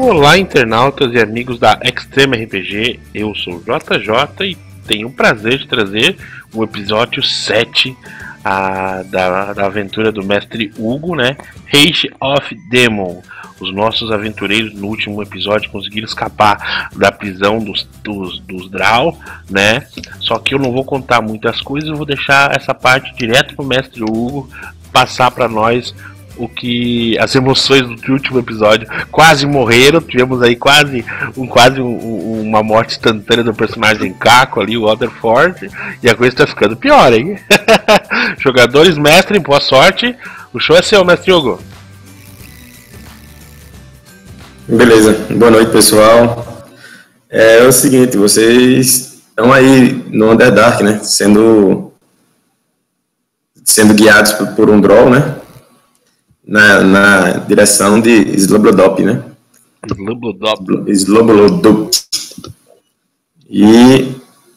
Olá, internautas e amigos da Extreme RPG, eu sou o JJ e tenho o prazer de trazer o episódio 7 da aventura do mestre Hugo, né? Rage of Demon. Os nossos aventureiros no último episódio conseguiram escapar da prisão dos Drow, né? Só que eu não vou contar muitas coisas, eu vou deixar essa parte direto pro mestre Hugo passar para nós as emoções do último episódio. Quase morreram, tivemos aí quase uma morte instantânea do personagem Caco ali, o Waterford, e a coisa tá ficando pior, hein? Jogadores, mestre, boa sorte, o show é seu, mestre Hugo. Beleza, boa noite, pessoal. É o seguinte, vocês estão aí no Underdark, né, sendo guiados por um Drow, né, na direção de Sloblodop, né? Sloblodop. E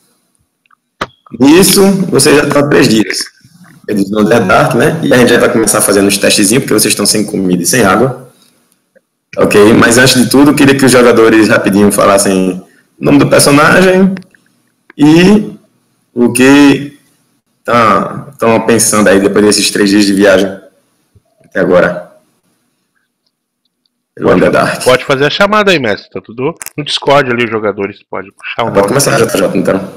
nisso, você já está 3 dias. Eles no Underdark, né? E a gente já vai começar fazendo os testezinhos, porque vocês estão sem comida e sem água. Ok, mas antes de tudo, queria que os jogadores rapidinho falassem o nome do personagem e o que estão pensando aí depois desses 3 dias de viagem. Até agora. Pode fazer a chamada aí, mestre. Tá tudo no Discord ali, os jogadores. Pode puxar Pode começar, JJ, então.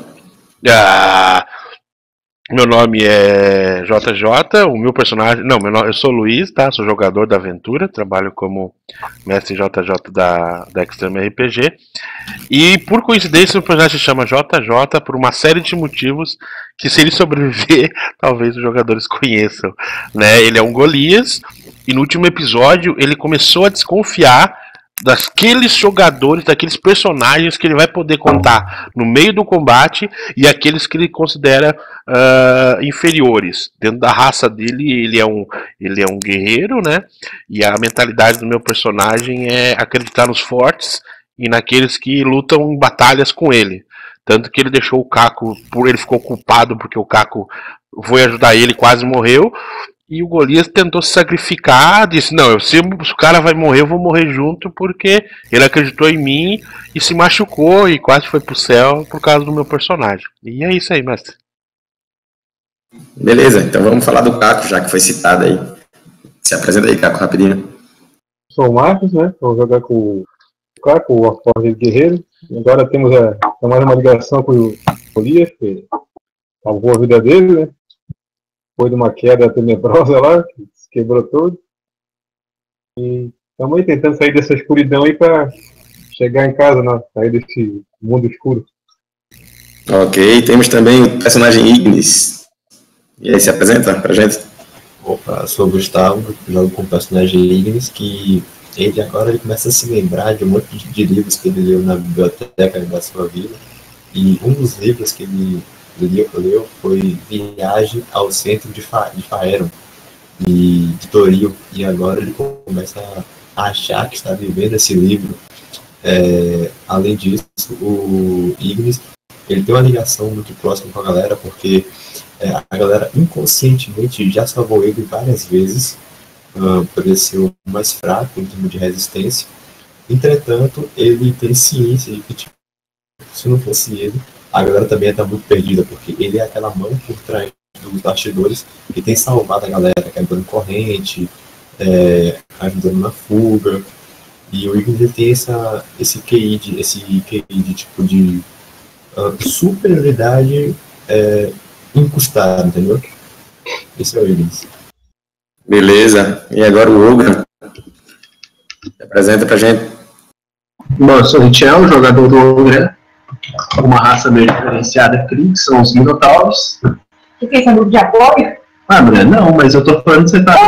Meu nome é JJ, o meu personagem... Não, eu sou o Luiz, tá? Sou jogador da aventura, trabalho como mestre JJ da Extreme RPG. E, por coincidência, o personagem se chama JJ por uma série de motivos que, se ele sobreviver, talvez os jogadores conheçam, né? Ele é um Golias, e no último episódio ele começou a desconfiar daqueles jogadores, daqueles personagens que ele vai poder contar no meio do combate e aqueles que ele considera inferiores. Dentro da raça dele, ele é um guerreiro, né? E a mentalidade do meu personagem é acreditar nos fortes e naqueles que lutam em batalhas com ele. Tanto que ele deixou o Caco, ele ficou culpado porque o Caco foi ajudar ele e quase morreu. E o Golias tentou se sacrificar, disse, não, se o cara vai morrer, eu vou morrer junto, porque ele acreditou em mim e se machucou e quase foi pro céu por causa do meu personagem. E é isso aí, mestre. Beleza, então vamos falar do Caco, já que foi citado aí. Se apresenta aí, Caco, rapidinho. Sou o Marcos, né? Vou jogar com o Caco, o Warforged Guerreiro. Agora temos mais uma ligação com o Golias, que salvou a vida dele, né? Foi de uma queda tenebrosa lá, que se quebrou todo. E estamos aí tentando sair dessa escuridão aí para chegar em casa, né? Sair desse mundo escuro. Ok, temos também o personagem Ignis. E aí, se apresenta pra gente? Opa, sou o Gustavo, jogo com o personagem Ignis, que ele começa a se lembrar de um monte de livros que ele leu na biblioteca da sua vida. E um dos livros que ele leu foi Viagem ao Centro de Faerun, de Toril, e agora ele começa a achar que está vivendo esse livro. Além disso, o Ignis, ele tem uma ligação muito próxima com a galera, porque a galera inconscientemente já salvou ele várias vezes, por ele ser o mais fraco em termos de resistência. Entretanto, ele tem ciência de que, se não fosse ele, a galera também está muito perdida, porque ele é aquela mão por trás dos bastidores que tem salvado a galera, quebrando corrente, ajudando na fuga. E o Ignis tem esse QI de tipo de superioridade incrustada, entendeu? Esse é o Ignis. Beleza, e agora o Ogre. Se apresenta pra gente. Bom, eu sou o Richel, jogador do Ogre. Uma raça meio diferenciada aqui, que são os Minotauros. Você fez um grupo de apoio? Ah, Breno, não, mas eu tô falando que você tá...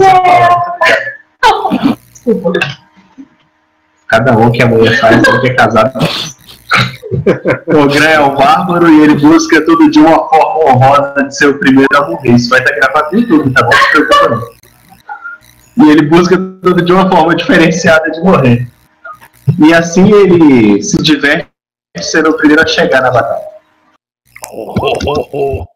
Desculpa. Cada um que a mulher faz, um que é casado. O Ogre é um bárbaro e ele busca todo dia uma forma honrosa de ser o primeiro a morrer. Isso vai estar gravado no YouTube, tá bom? Não se preocupa não. E ele busca todo dia uma forma diferenciada de morrer. E assim ele se diverte sendo o primeiro a chegar na batalha.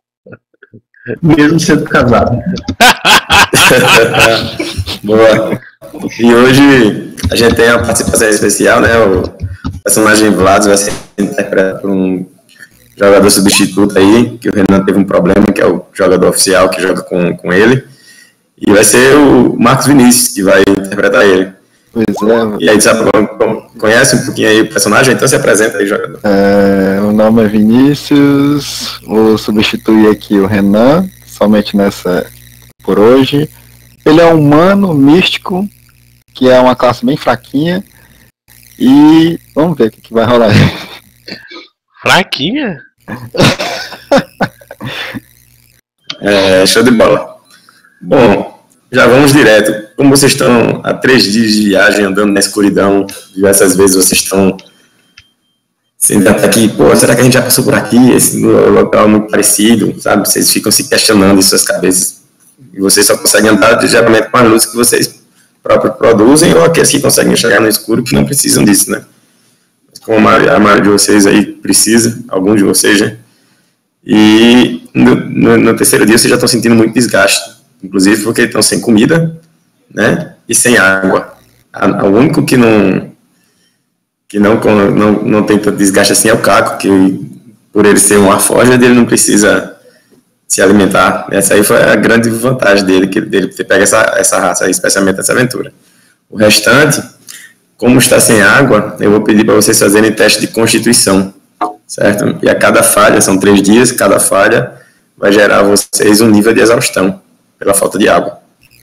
Mesmo sendo casado. Boa. E hoje a gente tem uma participação especial, né? O personagem Vlad vai ser interpretado por um jogador substituto aí, que o Renan teve um problema, que é o jogador oficial que joga com ele. E vai ser o Marcos Vinícius que vai interpretar ele. Pois é. E aí, sabe, conhece um pouquinho aí o personagem? Então se apresenta aí, jogador. O nome é Vinícius, vou substituir aqui o Renan, somente nessa por hoje. Ele é um humano místico, que é uma classe bem fraquinha, e vamos ver o que vai rolar. Fraquinha? Show de bola. Bom, já vamos direto. Como vocês estão há 3 dias de viagem andando na escuridão, diversas vezes vocês estão sendo até aqui, pô, será que a gente já passou por aqui? Esse local é muito parecido, sabe? Vocês ficam se questionando em suas cabeças. E vocês só conseguem andar geralmente com as luzes que vocês próprios produzem ou aqueles que conseguem enxergar no escuro que não precisam disso, né? Como a maioria de vocês aí precisa, alguns de vocês, né? E no terceiro dia vocês já estão sentindo muito desgaste, inclusive porque estão sem comida, né? E sem água. O único que não tem tanto desgaste assim é o Caco, que por ele ser um Warforged, ele não precisa se alimentar. Essa aí foi a grande vantagem dele ter pego essa raça aí, especialmente essa aventura. O restante, como está sem água, eu vou pedir para vocês fazerem teste de constituição, certo? E a cada falha, são 3 dias, cada falha vai gerar a vocês um nível de exaustão pela falta de água.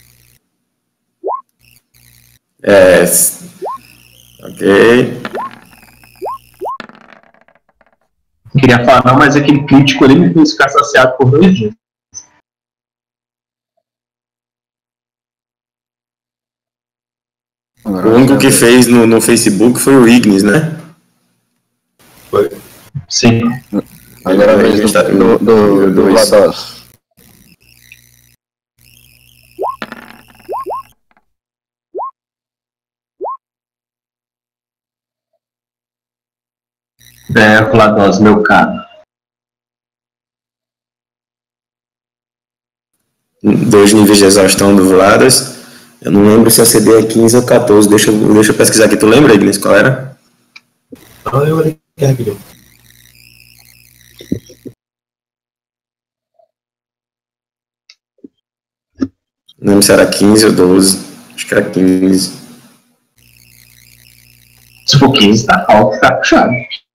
Ok. Queria falar, não, mas aquele crítico ali me fez ficar saciado por 2 dias. O único que fez no Facebook foi o Ignis, né? Foi. Sim. Agora a vez do Vlados. Vlados, meu caro. 2 níveis de exaustão do Vladas. Eu não lembro se a CD é 15 ou 14. Deixa eu pesquisar aqui. Tu lembra, Ignis, qual era? Eu olhei aqui. Não lembro se era 15 ou 12. Acho que era 15. Se for 15, tá alto, tá puxado.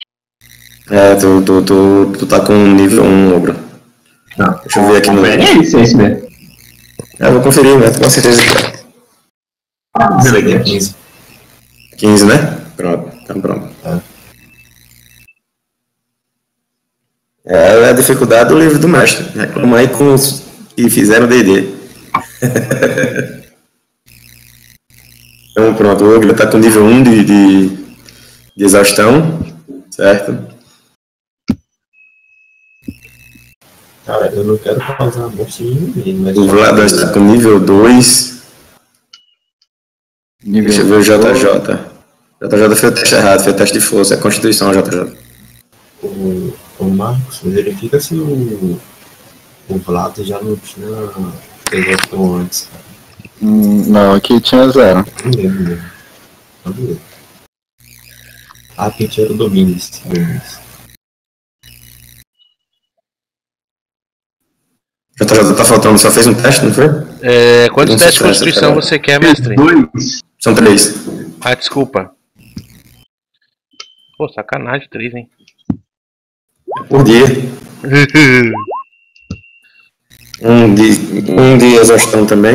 Tu tá com nível 1, ogro. Não. Deixa eu ver aqui no... É isso mesmo. Eu vou conferir, né? Com certeza que é. Beleza. 15. 15, né? Pronto, então pronto. É a dificuldade do livro do mestre. Reclama aí com os que fizeram D&D. Então pronto, o ogro tá com nível 1 de exaustão, certo? Cara, eu não quero causar morte em ninguém, mas... O Vlad está com nível 2. Deixa eu ver o JJ. JJ fez o teste errado, fez o teste de força, é Constituição, JJ. O Marcos, verifica se o Vlad já não tinha exaustão antes, cara. Não, aqui tinha 0. Não lembro mesmo. Não lembro. Aqui tinha o Domingos. JJ tá faltando, só fez um teste, não foi? Quantos testes de Constituição você quer, mestre? 2. São 3. Ah, desculpa. Pô, sacanagem, 3, hein? Por dia. um de exaustão também.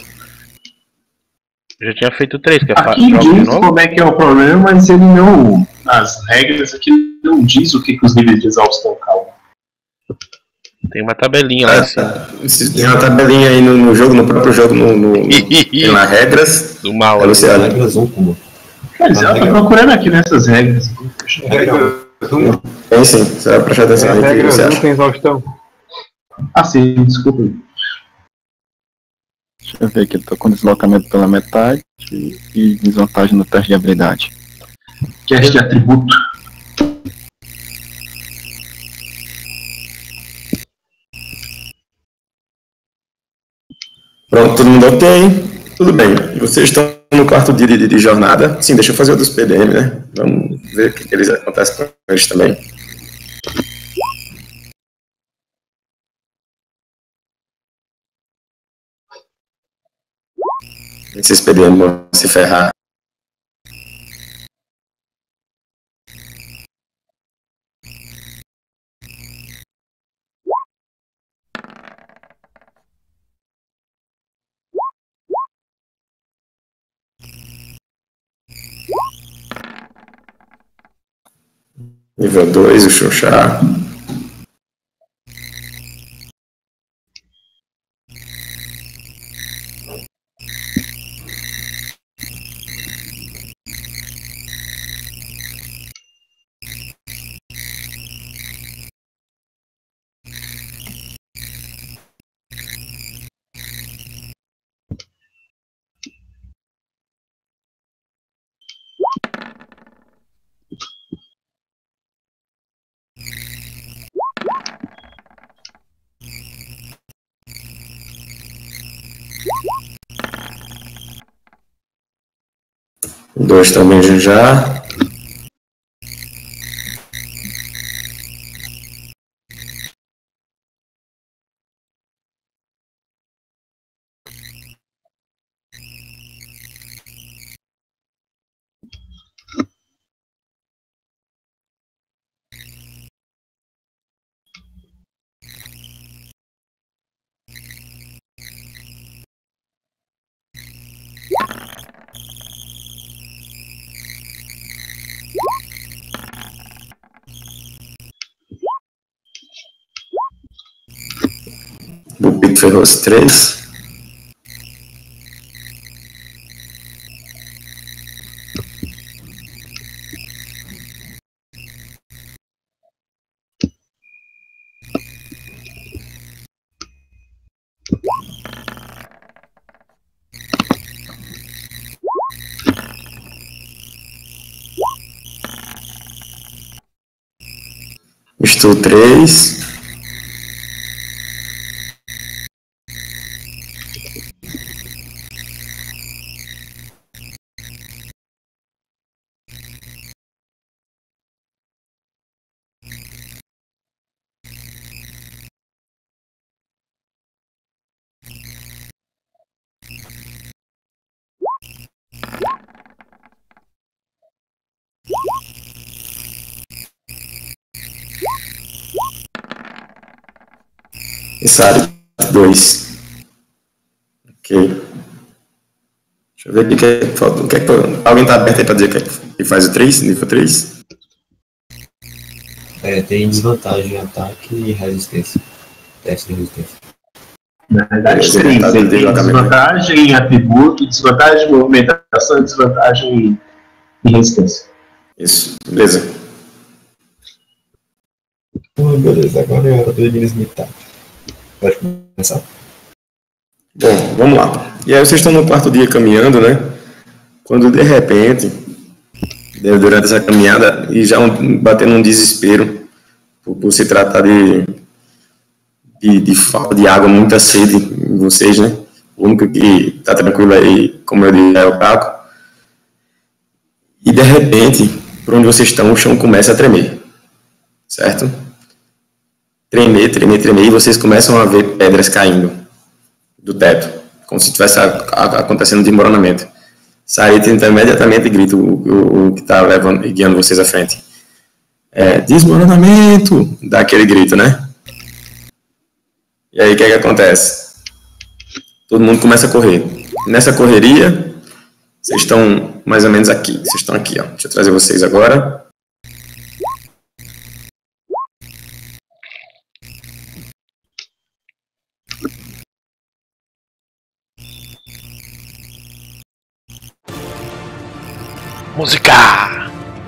Eu já tinha feito 3, quer Aqui jogar de diz novo? como é que é o problema, mas ele não... As regras aqui não diz o que os níveis de exaustão causam. Tem uma tabelinha lá em cima. Tem uma tabelinha aí no jogo, no próprio jogo, tem lá regras. Do mal. Aí você olha. Regras 1 como? Mas eu tô procurando aqui nessas regras. Tem sim, você vai prestar atenção aí, o que Regra você não acha? tem exaustão. Ah, sim, desculpa. Deixa eu ver aqui, tô com deslocamento pela metade e desvantagem no teste de habilidade. Teste de atributo. Pronto, todo mundo ok. Tudo bem, vocês estão no quarto dia de jornada. Sim, deixa eu fazer o dos PDM, né? Vamos ver o que eles acontece com eles também. Esses PDM vão se ferrar. Nível 2, o Xuxá. Dois também já. Bupito ferrou os 3. Estou 3. E Sari 2. Ok. Deixa eu ver o que é que falta. Alguém tá aberto aí pra dizer que faz o 3, nível 3? Tem desvantagem em ataque e resistência. Teste de resistência. Na verdade, tem desvantagem em atributo, desvantagem em movimentação e desvantagem em resistência. Isso, beleza. Beleza, agora é hora do eles militar. Pode começar. Bom, vamos lá. E aí vocês estão no quarto dia caminhando, né? Quando de repente, durante essa caminhada, e já batendo um desespero por se tratar de falta de água, muita sede em vocês, né? O único que está tranquilo aí, como eu disse, é o Caco. E de repente, por onde vocês estão, o chão começa a tremer, certo? Tremer, e vocês começam a ver pedras caindo do teto, como se estivesse acontecendo desmoronamento. Sarita então imediatamente grita o que está guiando vocês à frente. Desmoronamento! Dá aquele grito, né? E aí o que acontece? Todo mundo começa a correr. Nessa correria, vocês estão mais ou menos aqui. Vocês estão aqui, ó. Deixa eu trazer vocês agora. Música!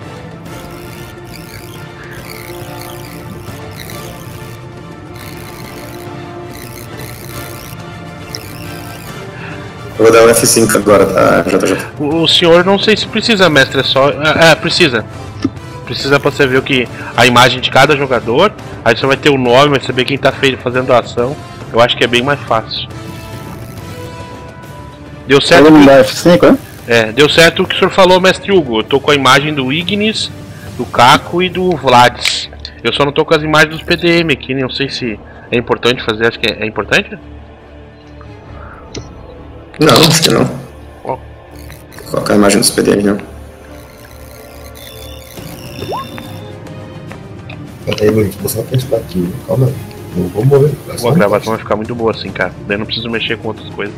Eu vou dar o F5 agora, tá, JJ? O senhor não sei se precisa, mestre, é só... precisa. Precisa pra você ver a imagem de cada jogador, aí você vai ter o nome, vai saber quem tá fazendo a ação. Eu acho que é bem mais fácil. Deu certo. Todo mundo dá F5, Deu certo o que o senhor falou, mestre Hugo. Eu tô com a imagem do Ignis, do Caco e do Vlads. Eu só não tô com as imagens dos PDM aqui, não sei se é importante fazer, acho que é importante? Não, acho que não. Ó. Colocar a imagem dos PDM, não. Peraí, Luiz, vou só testar aqui. Calma aí. Não vou morrer. A gravação vai ficar muito boa assim, cara. Daí não preciso mexer com outras coisas.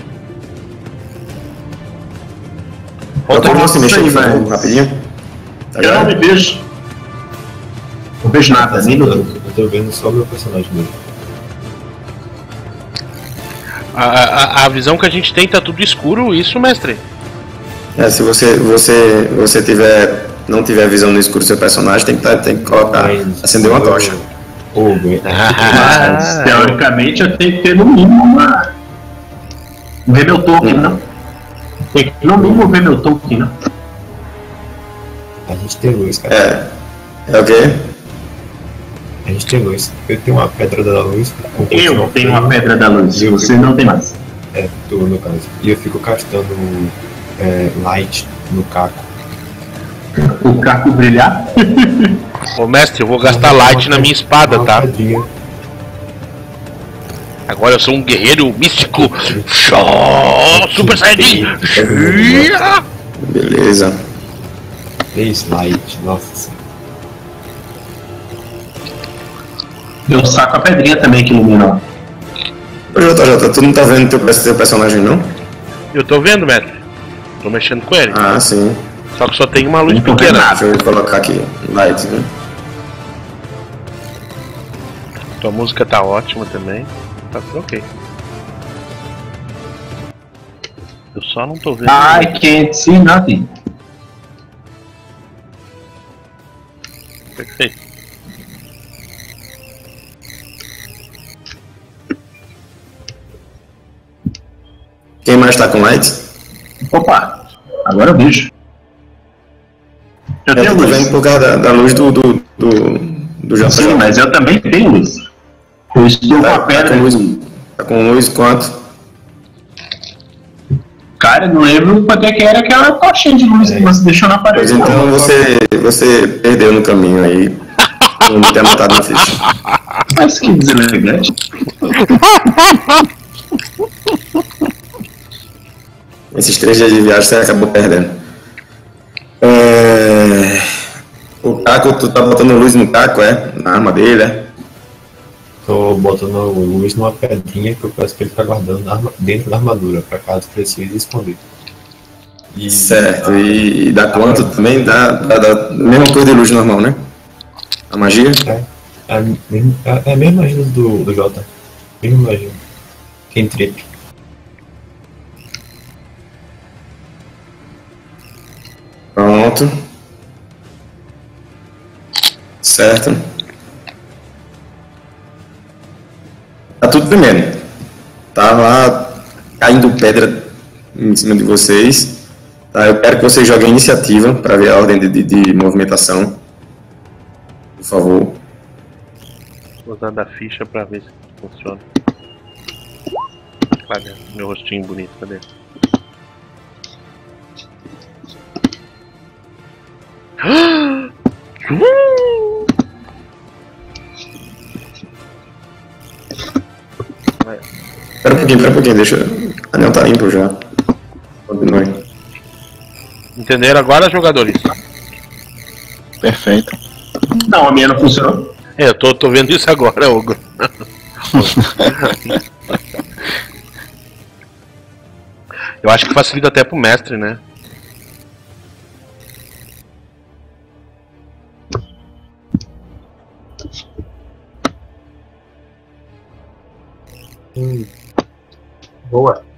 Eu Outra posso mexer aí, aqui, velho. rapidinho? Tá Eu não me já? vejo. Não vejo nada, nem no. Eu tô vendo só o meu personagem mesmo. A visão que a gente tem tá tudo escuro, isso, mestre? Se você não tiver visão no escuro do seu personagem, tem que colocar, acender uma tocha. Mas, teoricamente, eu tenho que ter no mínimo ver meu token, não? Tem que no mínimo ver meu token, não? A gente tem luz, cara. É o quê? A gente tem luz. Eu tenho uma pedra da luz. Eu tenho uma pedra da luz, você não tem mais. Tu no caso. E eu fico castando light no caco. O caco brilhar? Ô mestre, eu vou gastar light na minha espada, tá? Agora eu sou um guerreiro místico. Super Saiyajin! Beleza. 3 light, nossa. Eu saco a pedrinha também que ilumina. Ô JJ, tu não tá vendo teu personagem, não? Eu tô vendo, mestre. Tô mexendo com ele. Ah, sim. Só que só tem uma luz Não tô pequena. vendo Deixa eu colocar aqui. Light, né? Tua música tá ótima também. Tá tudo ok. Eu só não tô vendo. I can't see nothing. Perfeito. Quem mais tá com light? Opa, agora eu vejo. Eu Eu tenho tô luz. vendo por causa da luz do JJ. Sim, mas eu também tenho luz. Eu estou com a pedra. Tá com luz quanto? Cara, eu não lembro quanto é que era aquela tochinha de luz que você deixou na Pois parede. então não. você perdeu no caminho aí. Não ter anotado na ficha. Mas que deselegante. Esses 3 dias de viagem você acabou perdendo. O Caco, tu tá botando luz no Caco, na arma dele, Tô botando luz numa pedrinha que eu peço que ele tá guardando dentro da armadura, pra caso precise esconder. E Certo, e dá quanto também? Dá mesma coisa de luz normal, né? A magia? É a mesma magia do Jota. Mesma magia. Quem trip. Pronto. Certo. Tá tudo tremendo. Tá lá caindo pedra em cima de vocês. Tá, eu quero que vocês joguem iniciativa para ver a ordem de movimentação. Por favor. Vou usar da ficha pra ver se funciona. Cadê? Meu rostinho bonito, cadê? Espera um pouquinho, deixa eu... A anel tá limpo já. Continue. Entenderam agora, jogadores? Perfeito. Não, a minha não funcionou. Eu tô vendo isso agora, Ogro. Eu acho que facilita até pro mestre, né? Boa.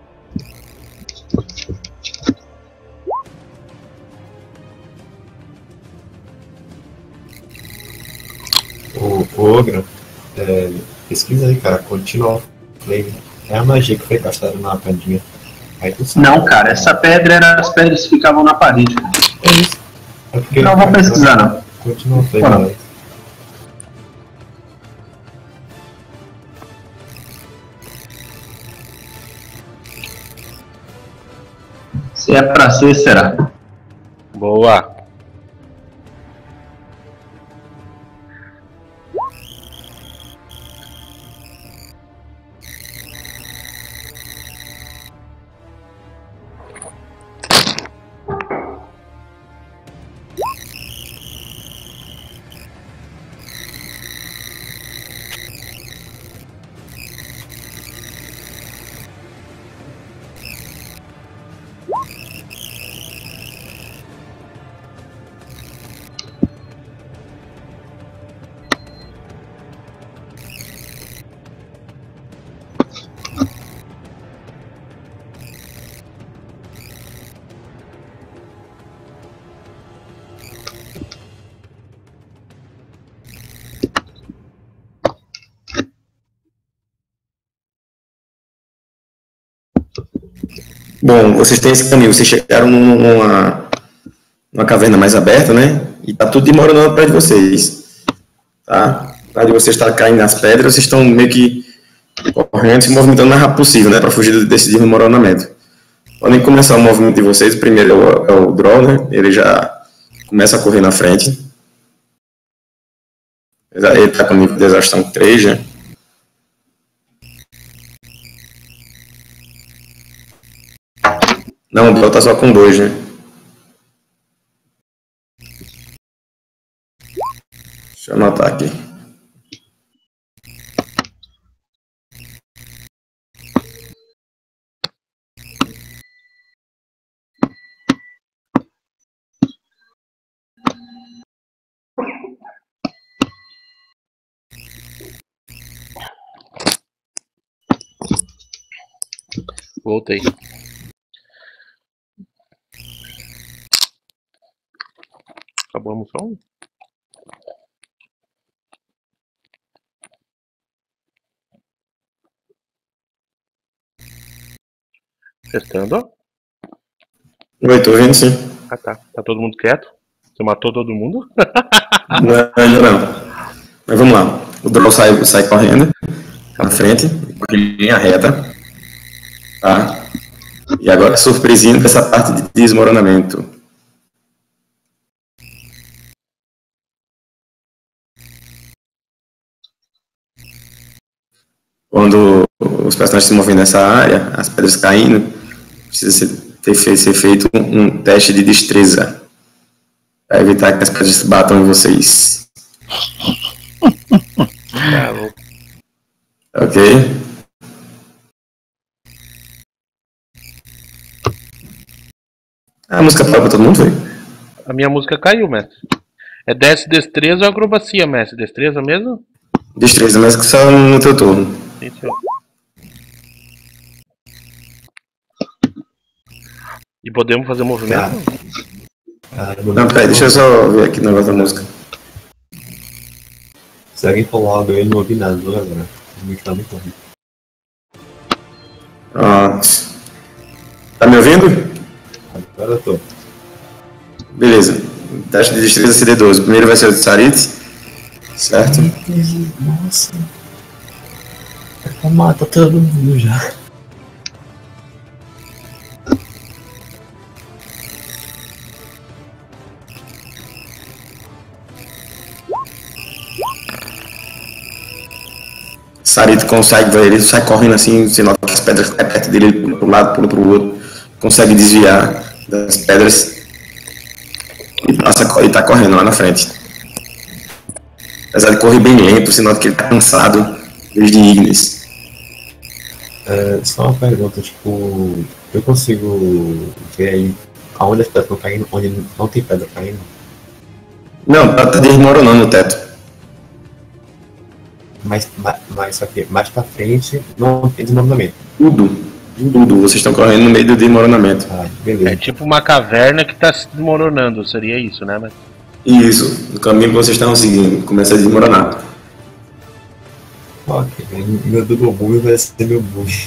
O Ogro, pesquisa aí, cara, Continual Flame. É a magia que foi castada na pedrinha. Aí tu sabe. Não, cara, essa pedra era as pedras que ficavam na parede. É isso. É porque Não vou pesquisar, não. Continual Flame, Não. né? Se é pra ser, será. Boa. Bom, vocês têm esse caminho, vocês chegaram numa caverna mais aberta, né? E tá tudo demorando atrás de vocês. Tá? Atrás de vocês está caindo nas pedras, vocês estão meio que correndo, se movimentando o mais rápido possível, né? Para fugir desse desmoronamento. Podem começar o movimento de vocês. O primeiro é o Draw, né? Ele já começa a correr na frente. Ele está com nível de exaustão 3, né? Não, o Draw tá só com 2, né? Deixa eu anotar aqui. Voltei. Acabou a moção? Testando. Oi, tô ouvindo sim. Ah, tá. Tá todo mundo quieto? Você matou todo mundo? Não, ainda não. Mas vamos lá. O Draw sai correndo na frente, com linha reta. Tá? E agora, surpresinha dessa parte de desmoronamento. Quando os personagens se movem nessa área, as pedras caindo, precisa ser feito um teste de destreza para evitar que as pedras batam em vocês. Ok? A música parou pra todo mundo, foi? A minha música caiu, mestre. É destreza ou acrobacia, mestre? Destreza mesmo? Destreza, mas que só no teu turno. Sim, senhor. E podemos fazer movimento? Não, peraí, deixa eu só ver aqui o negócio da música. Se alguém falar algo, eu não ouvi nada agora. O mic tá muito horrível. Pronto. Tá me ouvindo? Agora eu tô. Beleza. Teste de destreza CD12. O primeiro vai ser o de Sarit. Certo? Nossa. Mata todo mundo já. Sarito consegue ver ele, sai correndo assim, você nota que as pedras caem perto dele, ele pula para um lado, pula para o outro, consegue desviar das pedras e tá correndo lá na frente. Apesar de correr bem lento, você nota que ele tá cansado desde Ignis. Só uma pergunta, tipo, eu consigo ver aí aonde as pedras estão caindo, onde não tem pedra caindo? Não, tá desmoronando o teto. Mas só que mais pra frente não tem desmoronamento. Tudo, vocês estão correndo no meio do desmoronamento. Ah, beleza. É tipo uma caverna que tá se desmoronando, seria isso, né? Mas... Isso, o caminho que vocês estão seguindo começa a desmoronar. Ok, meu double bug vai ser meu bug.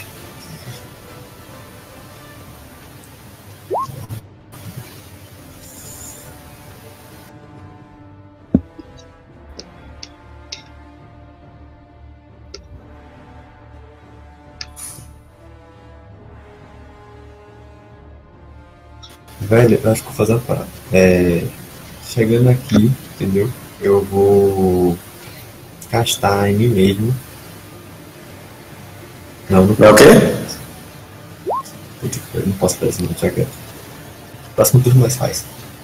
Velho, eu acho que vou fazer uma parada. Chegando aqui, entendeu? Eu vou castar em mim mesmo. Não É o quê? Puta que pariu, não posso fazer isso, deixa quieto. Próximo turno mais faz.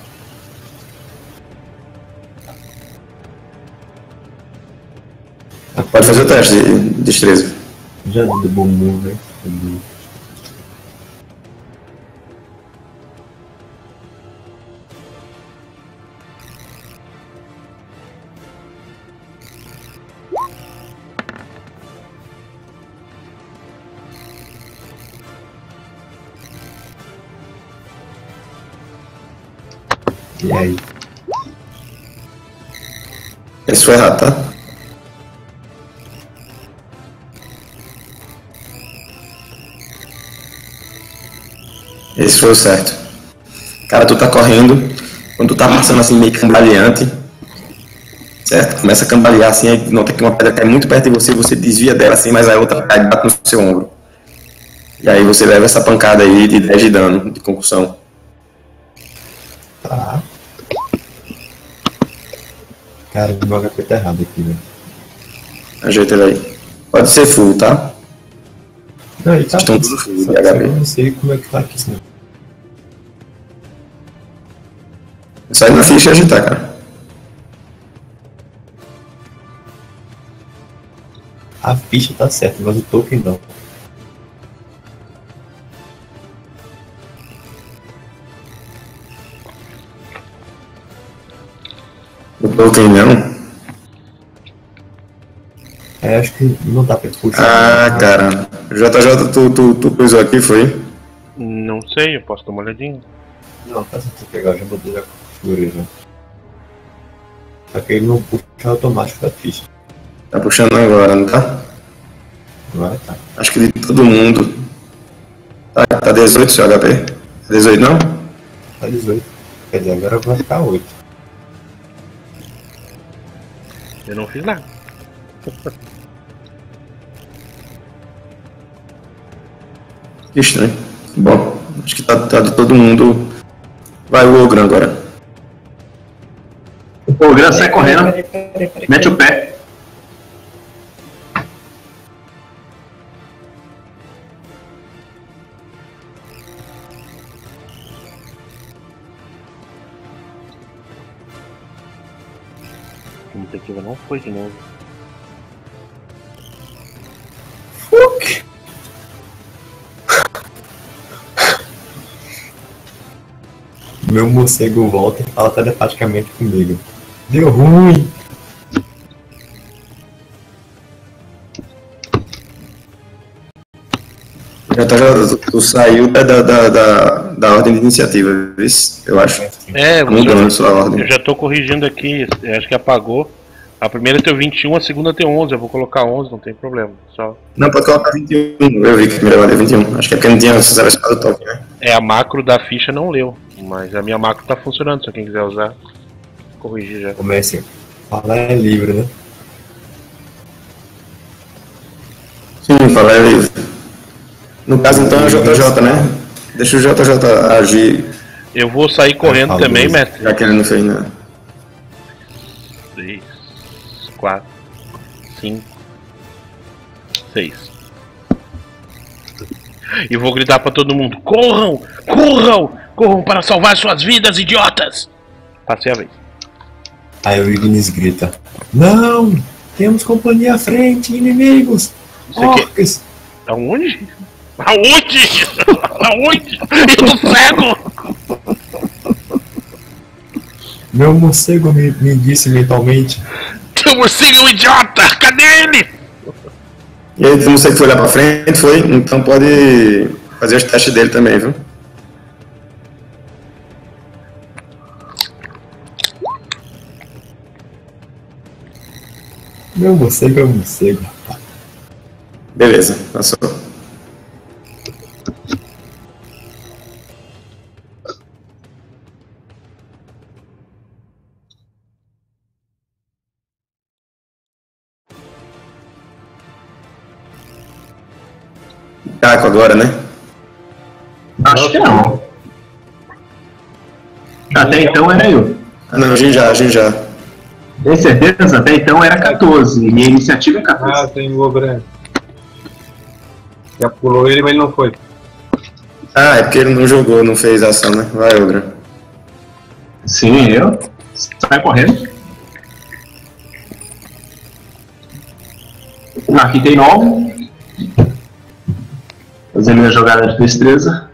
Pode fazer o teste de destreza. Já deu bom move, né? E aí? Esse foi errado, tá? Esse foi o certo. Cara, tu tá correndo, quando tu tá passando assim meio cambaleante, certo? Começa a cambalear assim, aí nota que uma pedra cai muito perto de você, você desvia dela assim, mas a outra cai e bate no seu ombro. E aí você leva essa pancada aí de 10 de dano, de concussão. Tá. Cara, o meu HP tá errado aqui, velho. Ajeita ele aí. Pode ser full, tá? Não, ele tá Estão full, tudo full de só que HP. eu não sei como é que tá aqui, senão. Sai na ficha e agitar, cara. A ficha tá certa, mas o token não. O token não. Acho que não dá pra puxar. Ah, cara. JJ, tu pusou aqui, foi? Não sei, eu posso dar uma olhadinha. Não, faz sentido pegar, eu já botei a configurei já. Só que ele não puxa automático da ficha. Tá puxando agora, não tá? Agora tá. Acho que de todo mundo. Tá 18 seu HP? 18 não? Tá 18. Quer dizer, agora vai ficar 8. Eu não fiz nada. Que estranho. Bom, acho que tá de todo mundo. Vai o Ogro agora. O Gran sai correndo, mete o pé. A iniciativa não foi de novo. Meu morcego volta e fala telepaticamente comigo. Deu ruim! JJ, tu saiu da ordem de iniciativa, viu? Eu acho. É, Mudando a sua ordem. eu já tô corrigindo aqui, eu acho que apagou. A primeira tem 21, a segunda tem 11, eu vou colocar 11, não tem problema. Só... Não, pode colocar 21. Eu vi que a primeira ordem é 21. Acho que é porque não tinha selecionado o toque, né? É, a macro da ficha não leu, mas a minha macro tá funcionando, se quem quiser usar, corrigir já. Comece. Falar é livre, né? Sim, falar é livre. No caso, então, é o JJ, né? Deixa o JJ agir, Eu vou sair correndo falo também, mesmo. mestre. já que ele não fez nada. 3, 4, 5, 6. E vou gritar pra todo mundo: corram! Corram! Corram para salvar suas vidas, idiotas! Passei a vez. Aí o Ignis grita: Não! Temos companhia à frente, inimigos! Isso aqui- Orcs! Aonde? Aonde? Aonde? Eu tô cego! Meu morcego me disse mentalmente. Teu morcego é um idiota! Cadê ele? E aí, não sei que foi olhar pra frente, foi? Então pode fazer os testes dele também, viu? Meu morcego é um morcego, rapaz. Beleza, passou. Caco agora, né? Acho que não. Até então era eu. Ah, não, a gente já. Tem certeza? Até então era 14. Minha iniciativa é 14. Ah, tem o Ogran. Já pulou ele, mas ele não foi. Ah, é porque ele não jogou, não fez ação, né? Vai, Ogran. Sim, eu. Sai correndo. Aqui tem 9. Fazer minha jogada de destreza.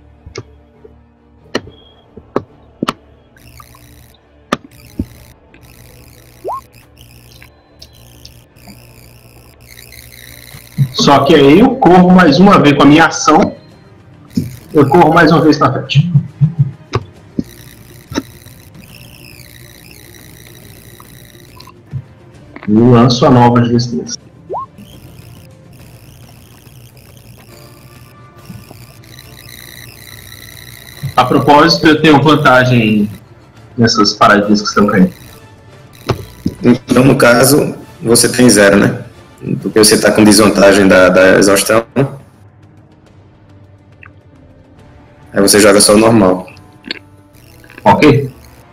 Só que aí eu corro mais uma vez com a minha ação. Eu corro mais uma vez pra frente. E lanço a nova de destreza. A propósito, eu tenho vantagem nessas paradinhas que estão caindo. Então, no caso, você tem 0, né? Porque você tá com desvantagem da exaustão. Aí você joga só o normal. Ok?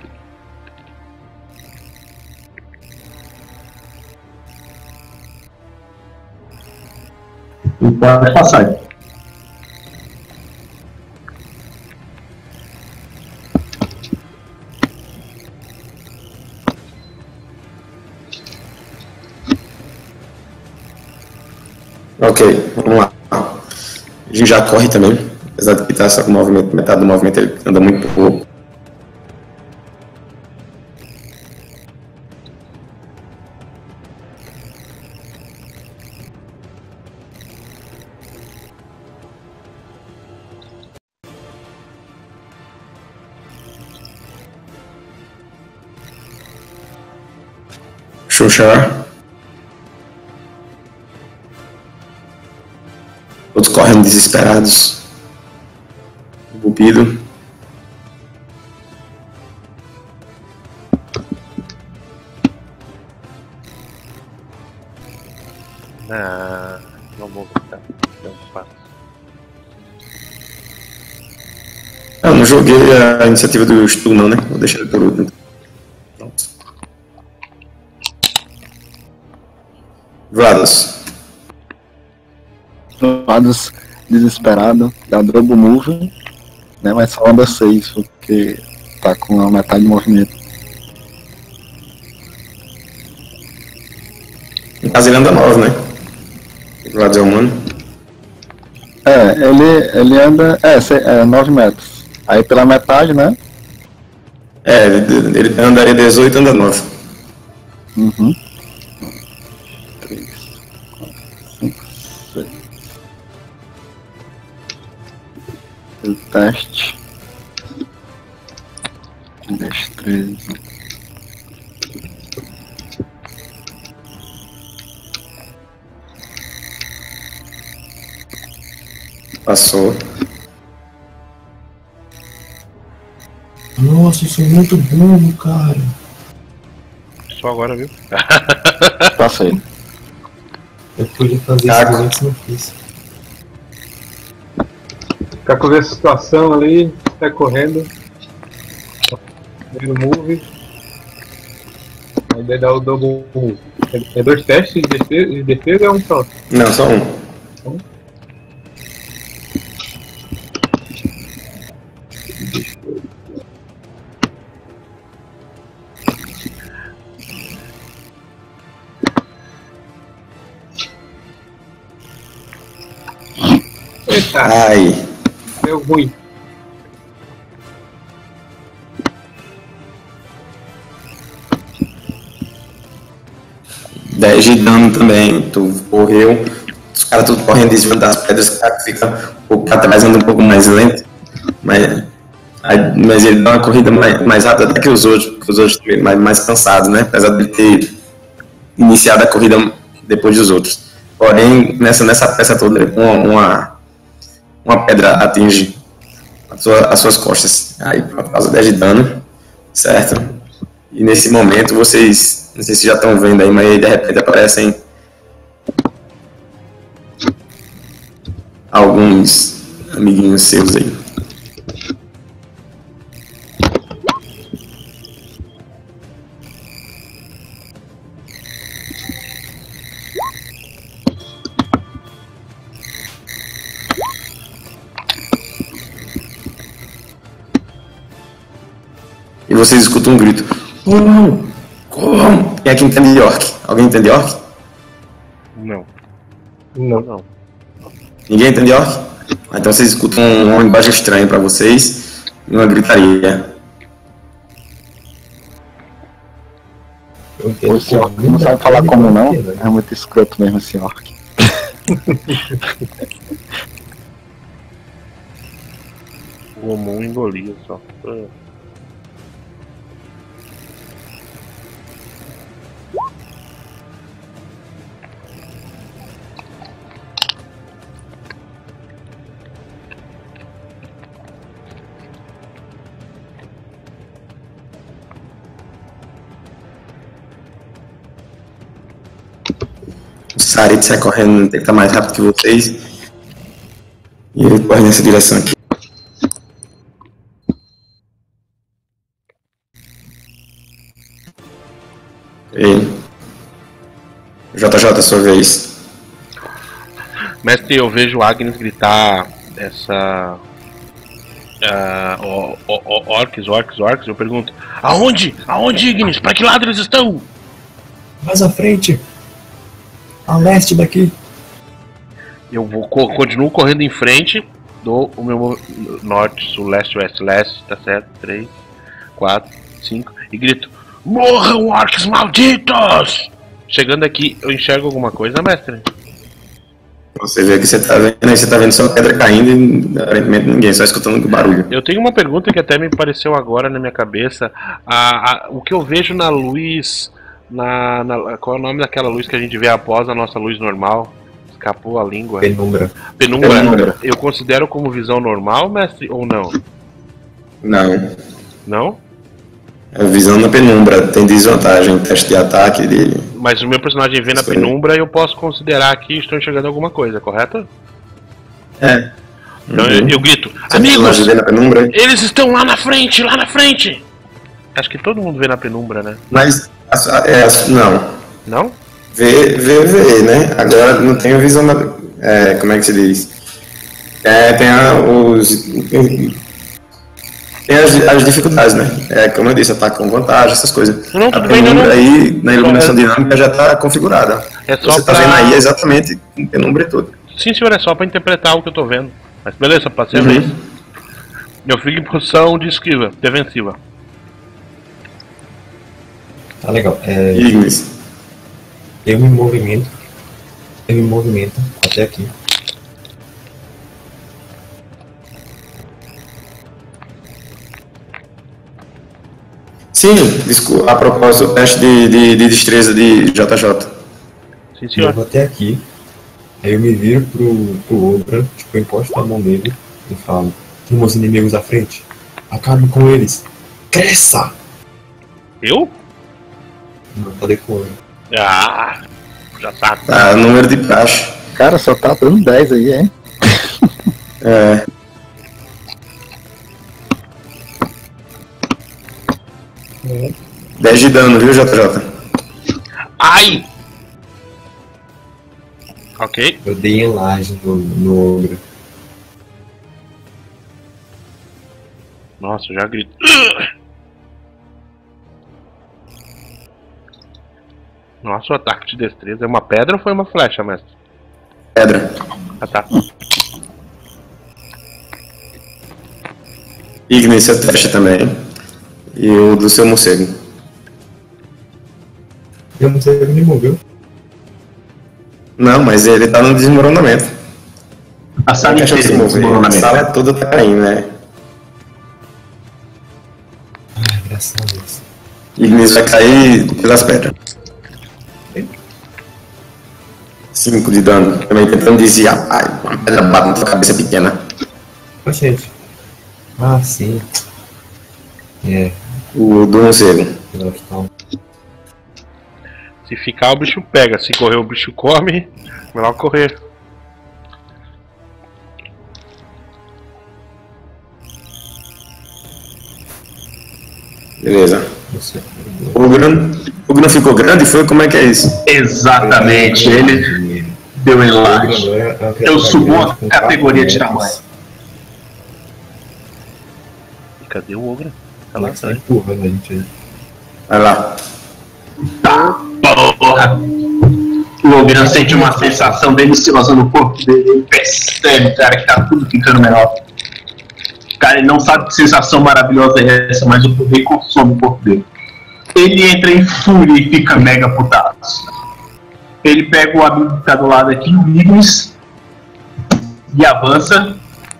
E pode passar aí. Ok, vamos lá. A gente já corre também. Apesar de que tá só com movimento, metade do movimento ele anda muito pouco. Xuxa. Todos correndo desesperados. Bubido. Não vou voltar. Não faço. Eu não joguei a iniciativa do Stu não, né? Vou deixar ele por último. Pronto. Vlados. Vados desesperado, dá double move, né? Mas só anda 6, porque tá com a metade de movimento. No caso ele anda 9, né? Vlados é humano. Ele anda 9 metros. Aí pela metade, né? Ele andaria 18, anda 9. Uhum. 3, 4, 5, 6. O teste. Destreza. Passou. Nossa, eu sou muito burro, cara. Só agora, viu? Passei. Eu podia fazer Caco. isso antes, não fiz. Ficar com essa situação ali, sai correndo. Primeiro move. Aí daí dá o double move. É 2 testes de defesa ou é um só? Não, só um. Eita, Ai. deu ruim. Dez de dano também. Tu correu. Os caras tudo correndo desviando das pedras. O cara fica um pouco pra trás, anda um pouco mais lento. Mas ele dá uma corrida mais rápida até que os outros mais cansados, né? Apesar de ele ter iniciado a corrida depois dos outros. Porém, nessa peça toda, uma pedra atinge as suas costas. Aí, por causa 10 de dano, certo? E nesse momento, vocês, não sei se já estão vendo aí, mas aí, de repente aparecem alguns amiguinhos seus aí. vocês escutam um grito. Como? Como? Quem é que entende orc? Alguém entende orc? Não. Não. Ninguém entende orc? Então vocês escutam uma linguagem estranha pra vocês e uma gritaria. O senhor não sabe falar como não? É muito escroto mesmo esse orc. O Omon engolia só. O Sarit sai correndo, tem que estar mais rápido que vocês. E ele corre nessa direção aqui. E... JJ, sua vez. Mestre, eu vejo Agnes gritar essa... orcs. Eu pergunto, aonde? Aonde, Ignis? Pra que lado eles estão? Mais à frente. A leste daqui. Eu continuo correndo em frente, dou o meu norte, sul, leste, oeste, leste, tá certo? 3, 4, 5 e grito, morram, orcs malditos! Chegando aqui, eu enxergo alguma coisa, mestre? Você vê que você tá vendo, aí você tá vendo só pedra caindo e aparentemente ninguém, só escutando o barulho. Eu tenho uma pergunta que até me apareceu agora na minha cabeça. O que eu vejo na luz, qual é o nome daquela luz que a gente vê após a nossa luz normal? Escapou a língua. Penumbra. Eu considero como visão normal, mestre, ou não? Não. Não? A visão na penumbra tem desvantagem, teste de ataque dele. Mas o meu personagem vê na penumbra e eu posso considerar que estou enxergando alguma coisa, correto? É. Então eu grito, Você amigos, vê na penumbra? eles estão lá na frente, lá na frente! Acho que todo mundo vê na penumbra, né? Mas, não. Não? Vê, né? Agora não tem a visão, como é que se diz? Tem as dificuldades, né? Como eu disse, ataque com vantagem, essas coisas. Não, a tudo bem, penumbra não. aí, na iluminação dinâmica, já está configurada. É só você tá vendo aí exatamente com penumbra e tudo. Sim, senhor, é só pra interpretar o que eu tô vendo. Mas beleza, pode ser vez. Eu fico em posição de esquiva, defensiva. Tá legal. Ignis. Eu me movimento até aqui. Sim, a propósito, o teste de destreza de JJ. Sim, senhor. Eu vou até aqui, aí eu me viro pro Obra, tipo, eu encosto a mão nele e falo, temos inimigos à frente, acabe com eles, cresça! Eu? Não, falei com ele. Ah, já sabe. Tá, número de praxe. Cara, só tá dando 10 aí, hein? 10 de dano, viu, JJ? Ai! Ok. Eu dei enlaje no Ogro. Nossa, eu já grito. Nossa, o ataque de destreza é uma pedra ou foi uma flecha, mestre? Pedra. Ah, tá. Ignis, seu teste também. E o do seu morcego. Eu não sei, ele me moveu. Não, mas ele tá no desmoronamento. A sala Deixa eu inteira se em mover. A desmoronamento. sala toda tá caindo, né? Ai, graças a Deus. Ignis vai cair pelas pedras. 5 de dano. Também tentando desviar. Ai, uma pedra bate na tua cabeça pequena. Ô, gente. Ah, sim. O do morcego. Se ficar, o bicho pega. Se correr, o bicho come. Melhor correr. Beleza. O Ogro ficou grande? Foi? Como é que é isso? Exatamente, ele deu enlaje. Eu subo a categoria de tamanho. E cadê o ogro? Ela está empurrando a gente aí. Vai lá. Tá, porra. O Logan sente uma sensação deliciosa no corpo dele. Ele percebe, cara, que tá tudo ficando melhor. Cara, ele não sabe que sensação maravilhosa é essa, mas o poder consome o corpo dele. Ele entra em fúria e fica mega putaço. Ele pega o amigo que tá do lado aqui, o Ignis, e avança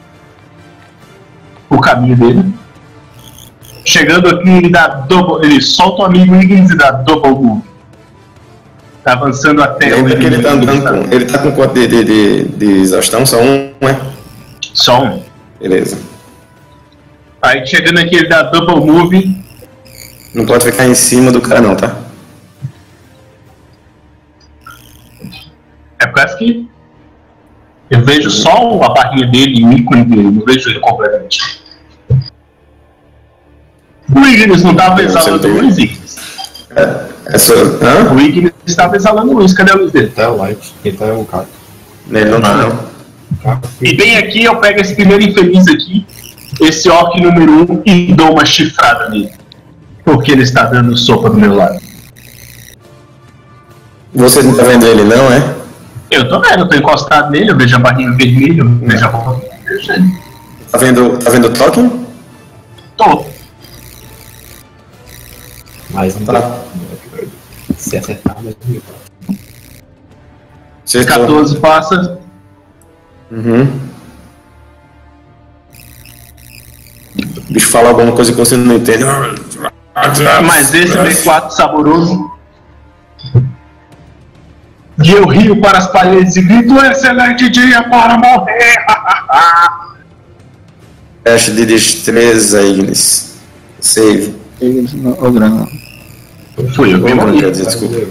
o caminho dele. Chegando aqui, ele solta o amigo Ignis e dá double move. Tá avançando até Ele tá andando com. Ele tá com quanto de exaustão? Só um, né? Só um. Beleza. Aí chegando aqui, ele dá double move. Não pode ficar em cima do cara não, tá? É por causa que eu vejo só a barrinha dele e o ícone dele, não vejo ele completamente. O Ignis não tava exalando luz, Ignis. Hã? O Ignis estava exalando luz, cadê a luz dele? Tá o light, ele tá o cara. Ele não tá não. E bem aqui eu pego esse primeiro infeliz aqui, esse orc número 1, e dou uma chifrada nele. Porque ele está dando sopa do meu lado. Você não tá vendo ele não, é? Eu tô vendo, eu tô encostado nele, eu vejo a barrinha vermelha, eu vejo a roupa. Tá vendo o Tolkien? Tô. Mas não Tá. Se acertar, mas não. Você 14 passa. Uhum. O bicho fala alguma coisa que você não entende. Mas esse B4 saboroso. E eu rio para as paredes e grito: excelente dia para morrer! Teste de destreza, Ignis. Save. Eles não, o grana. Fui eu que morri. Quer dizer, desculpa.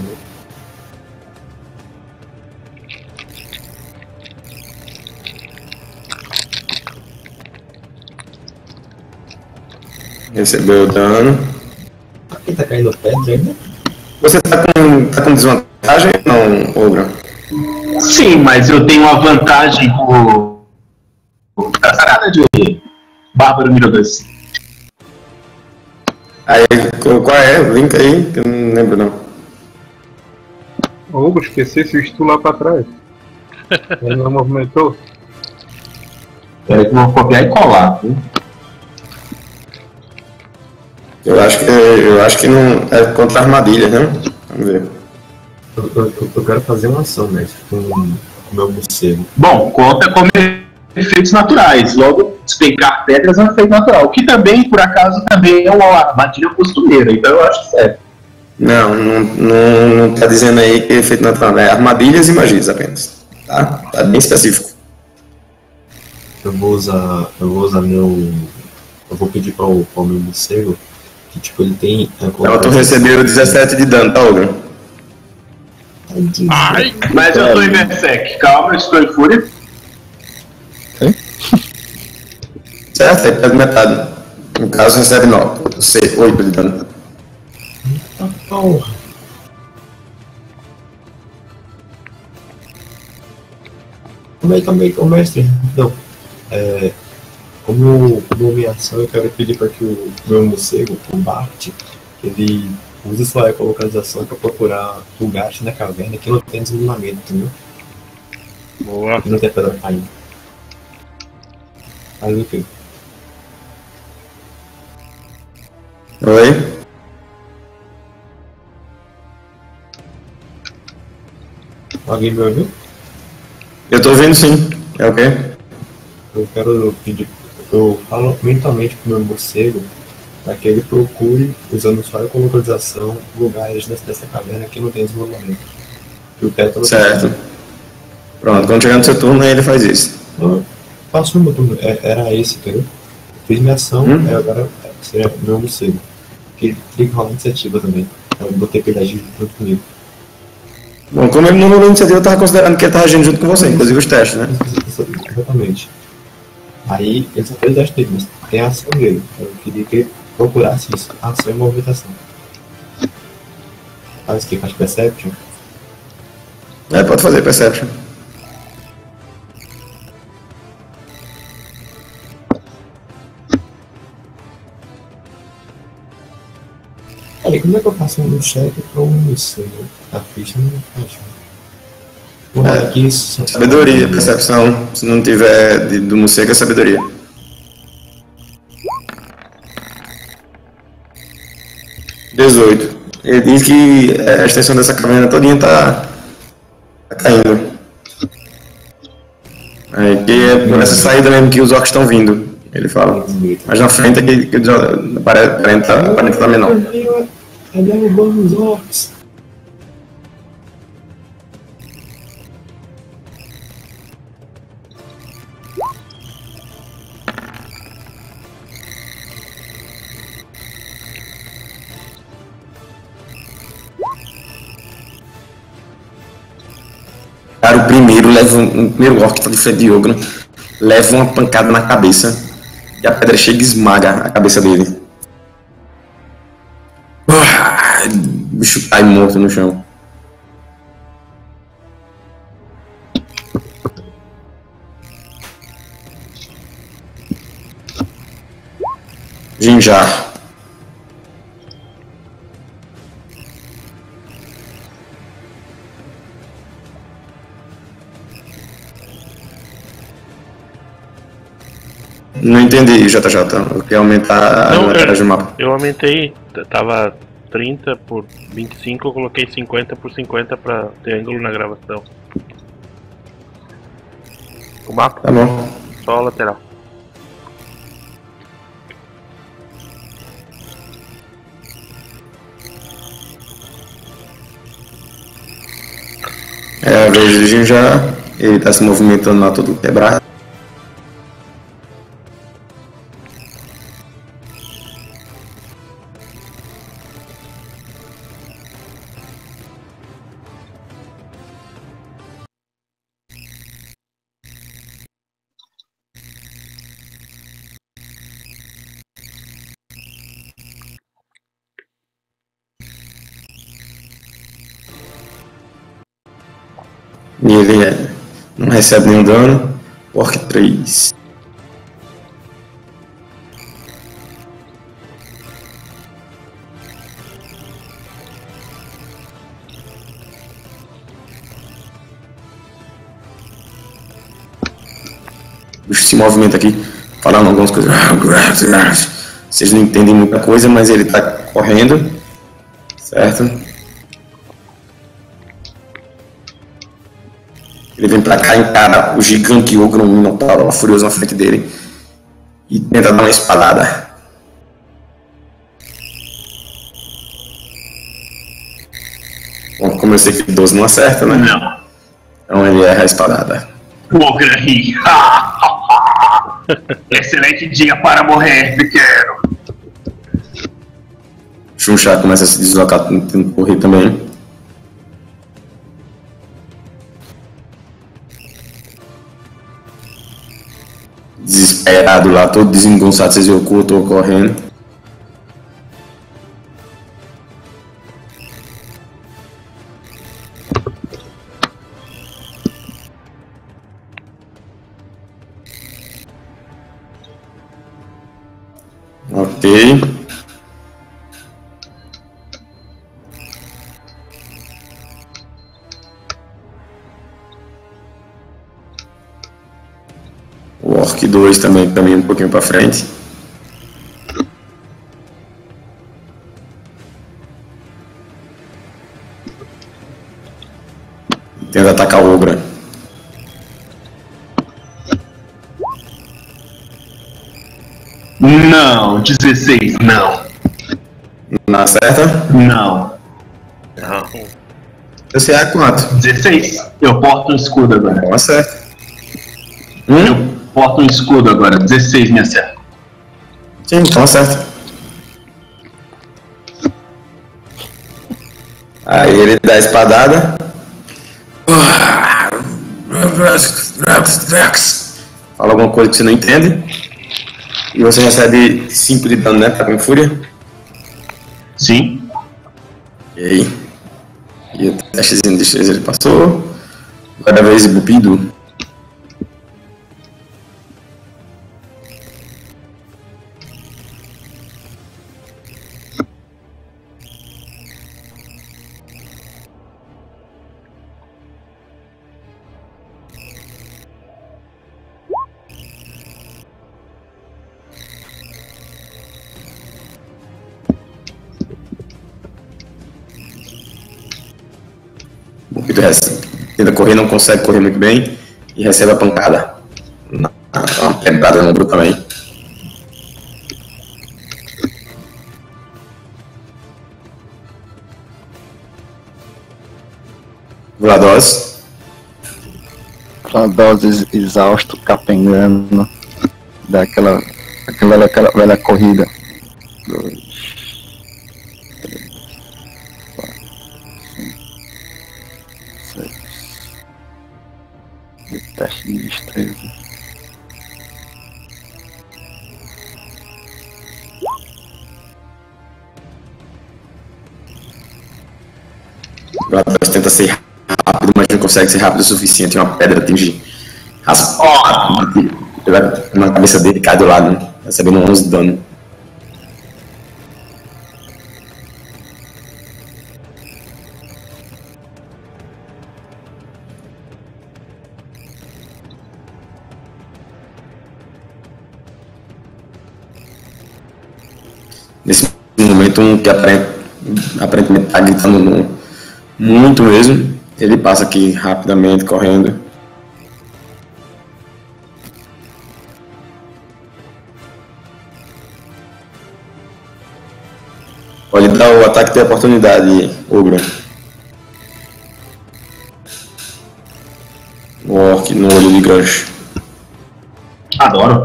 Recebeu o dano. Quem tá caindo pedra ainda? Você tá com desvantagem ou não, Ogro? Sim, mas eu tenho uma vantagem por. Caralho de Bárbaro número 2. Aí, qual é? Link aí, que eu não lembro não. Ô, Hugo, esquecesse o estu lá pra trás. Ele não movimentou. Peraí que eu vou copiar e colar, viu? Eu acho que não é contra armadilhas, né? Vamos ver. Eu quero fazer uma ação, mestre, com o meu morcego. Bom, conta como efeitos naturais. Logo, despencar pedras é um efeito natural. Que também, por acaso, também é uma armadilha costumeira. Então eu acho certo. Não tá dizendo aí que é efeito natural, é armadilhas e magias apenas. Tá bem específico. Eu vou usar meu. Eu vou pedir para o meu morcego que, tipo, ele tem. Tu recebeu 17 de dano, tá, Ogro? Ai, mas eu tô em Berserk. Calma, eu estou em fúria. Certo, aí pega metade. No caso, recebe 9. 8 de dano. Porra. Calma aí, mestre. Não. Como minha ação, eu quero pedir para que o meu morcego, o Bart, ele use sua ecolocalização para procurar lugares na caverna que não tem desenvolvimento, entendeu? Boa. Que não tem pedra caindo. Faz o quê? Oi? Alguém me ouviu? Eu tô ouvindo sim. É o quê? Eu quero pedir. Eu falo mentalmente pro meu morcego para que ele procure, usando sua ecolocalização, lugares dessa caverna que não tem desenvolvimento. E o teto. Certo. Pronto, quando chegar no seu turno, aí ele faz isso. Eu faço no meu turno. Era esse, entendeu? Fiz minha ação, aí agora seria meu morcego. Que tem que rolar iniciativa também. Eu botei pra ele agir junto comigo. Bom, como ele não rolou iniciativa, eu tava considerando que ele tava agindo junto com você, inclusive os testes, né? Exatamente. Aí ele só fez 10 dele, mas tem a ação dele. Eu queria que ele procurasse isso. Ação e movimentação. Faz o que? Faz Perception? Pode fazer Perception. como é que eu passo um cheque pra um isso? A ficha não faz. Porra, aqui isso. Sabedoria, percepção. Se não tiver do morcego, é sabedoria. (18). Ele diz que a extensão dessa caverna todinha tá caindo. Aí, que é por essa saída mesmo que os orcs estão vindo, ele fala. Mas na frente é que aparenta estar menor. Tá derrubando os orcs. Cara, o primeiro orc que tá de frente de ogro leva uma pancada na cabeça e a pedra chega e esmaga a cabeça dele. O bicho cai morto no chão. Jinjar. Não entendi, JJ. Eu quero aumentar a metade do mapa. Eu aumentei, tava 30 por 25, eu coloquei 50 por 50 pra ter ângulo na gravação. O mapa? Tá bom. Só a lateral. É a vez do Jinjar. Ele tá se movimentando lá todo quebrado. E ele não recebe nenhum dano. Orc 3. O bicho se movimenta aqui, falando algumas coisas. Vocês não entendem muita coisa, mas ele tá correndo. Certo? Ele vem pra cá, encara o gigante ogro, um minotauro lá furioso na frente dele e tenta dar uma espadada. Bom, como eu sei que 12 não acerta, né? Não. Então ele erra a espadada. Ogro ri. Excelente dia para morrer, pequeno. Xunxá começa a se deslocar, tentando correr também. Desesperado lá, todo desengonçado, vocês viram que eu tô correndo. Ok. O Orc 2 também caminha um pouquinho para frente. Tenta atacar o Ogro. Não, 16, não. Não acerta? Não. Não. Você é quanto? 16. Eu porto um escudo agora. Não acerta. Eu porto um escudo agora. 16 me acerta. Sim, então acerta. Aí ele dá a espadada. Fala alguma coisa que você não entende. E você recebe 5 de dano, né? Tá com fúria. Sim. Ok. E o testezinho de destreza ele passou. Agora a vez de Bupido. E tu tenta correr, não consegue correr muito bem e recebe a pancada. Uma pedrada no ombro também. Vlados. Vlados exausto, capengando, daquela velha corrida. 2, 3, 4, 5, 6. E teste de destreza. Vlados tenta ser rápido, mas não consegue ser rápido o suficiente. Uma pedra atinge na cabeça dele, cai do lado, né? Recebendo 11 de dano. Nesse momento, um que aparentemente está gritando muito mesmo, ele passa aqui rapidamente, correndo. Pode dar o ataque de oportunidade, Ogro. O Orc no olho de gancho. Adoro.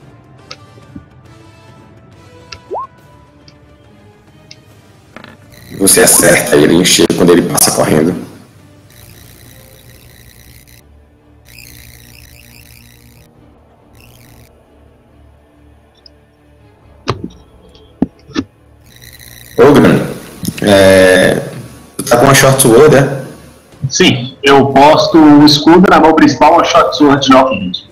Você acerta ele em cheio quando ele passa correndo. Ogran, tu tá com uma short sword, é? Sim, eu posto o escudo na mão principal, uma short sword de Knocking.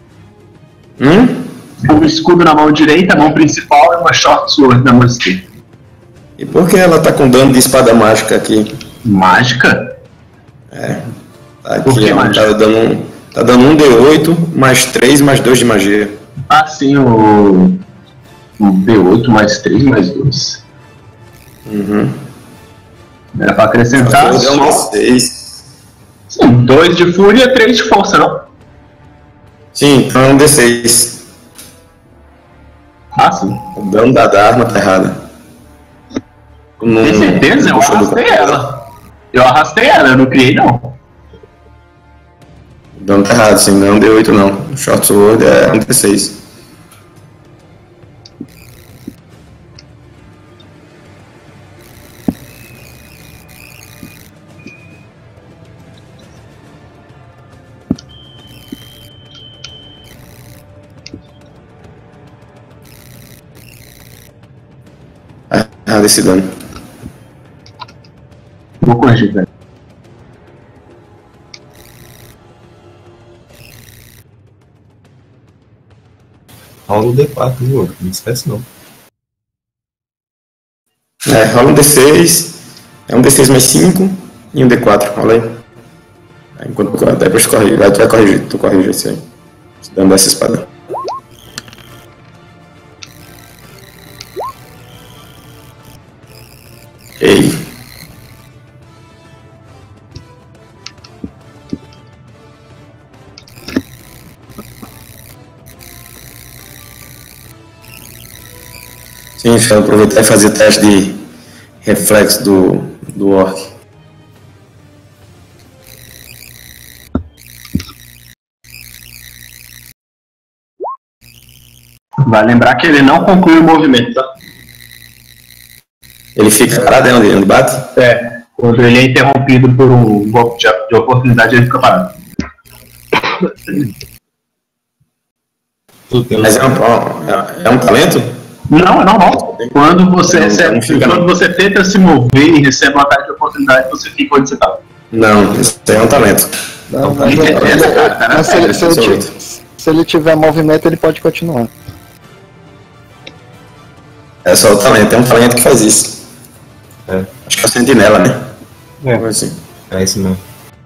O escudo na mão direita, a mão principal, e uma short sword na mão esquerda. E por que ela tá com dano de espada mágica aqui? Mágica? Tá aqui, Por que mágica? Tá dando 1d8 mais 3 mais 2 de magia. Ah, sim, o D8 mais 3 mais 2. Era pra acrescentar Deu um só... D6. Sim, 2 de fúria, 3 de força, não? Sim, então é um D6. Ah, sim. O dano da arma tá errado. Tem certeza? Eu arrastei ela. Eu não criei, não. O dano tá errado, sim, não é um D8 não. O short sword é um D6. Errado esse dano. Vou corrigir, velho. Rola o D4, viu? Não esquece não. Rola um D6. É um D6 mais 5 e um D4. Rola aí. Enquanto depois tu vai corrigir. Tu corrige esse aí. Esse dano dessa espada. Ei. Sim, deixa eu aproveitar e fazer o teste de reflexo do Orc. Vai lembrar que ele não conclui o movimento, tá? Ele fica parado onde bate? É. Quando ele é interrompido por um golpe de oportunidade, ele fica parado. Mas é um talento? Não, é normal. Quando você não você tenta se mover e recebe um ataque de oportunidade, você fica onde você tá. Não, isso aí é um talento. Não, Tem certeza, cara? Tá na mas série. se ele tiver movimento, ele pode continuar. É só o talento, é um talento que faz isso. Acho que é o sentinela, né? Assim. É isso mesmo.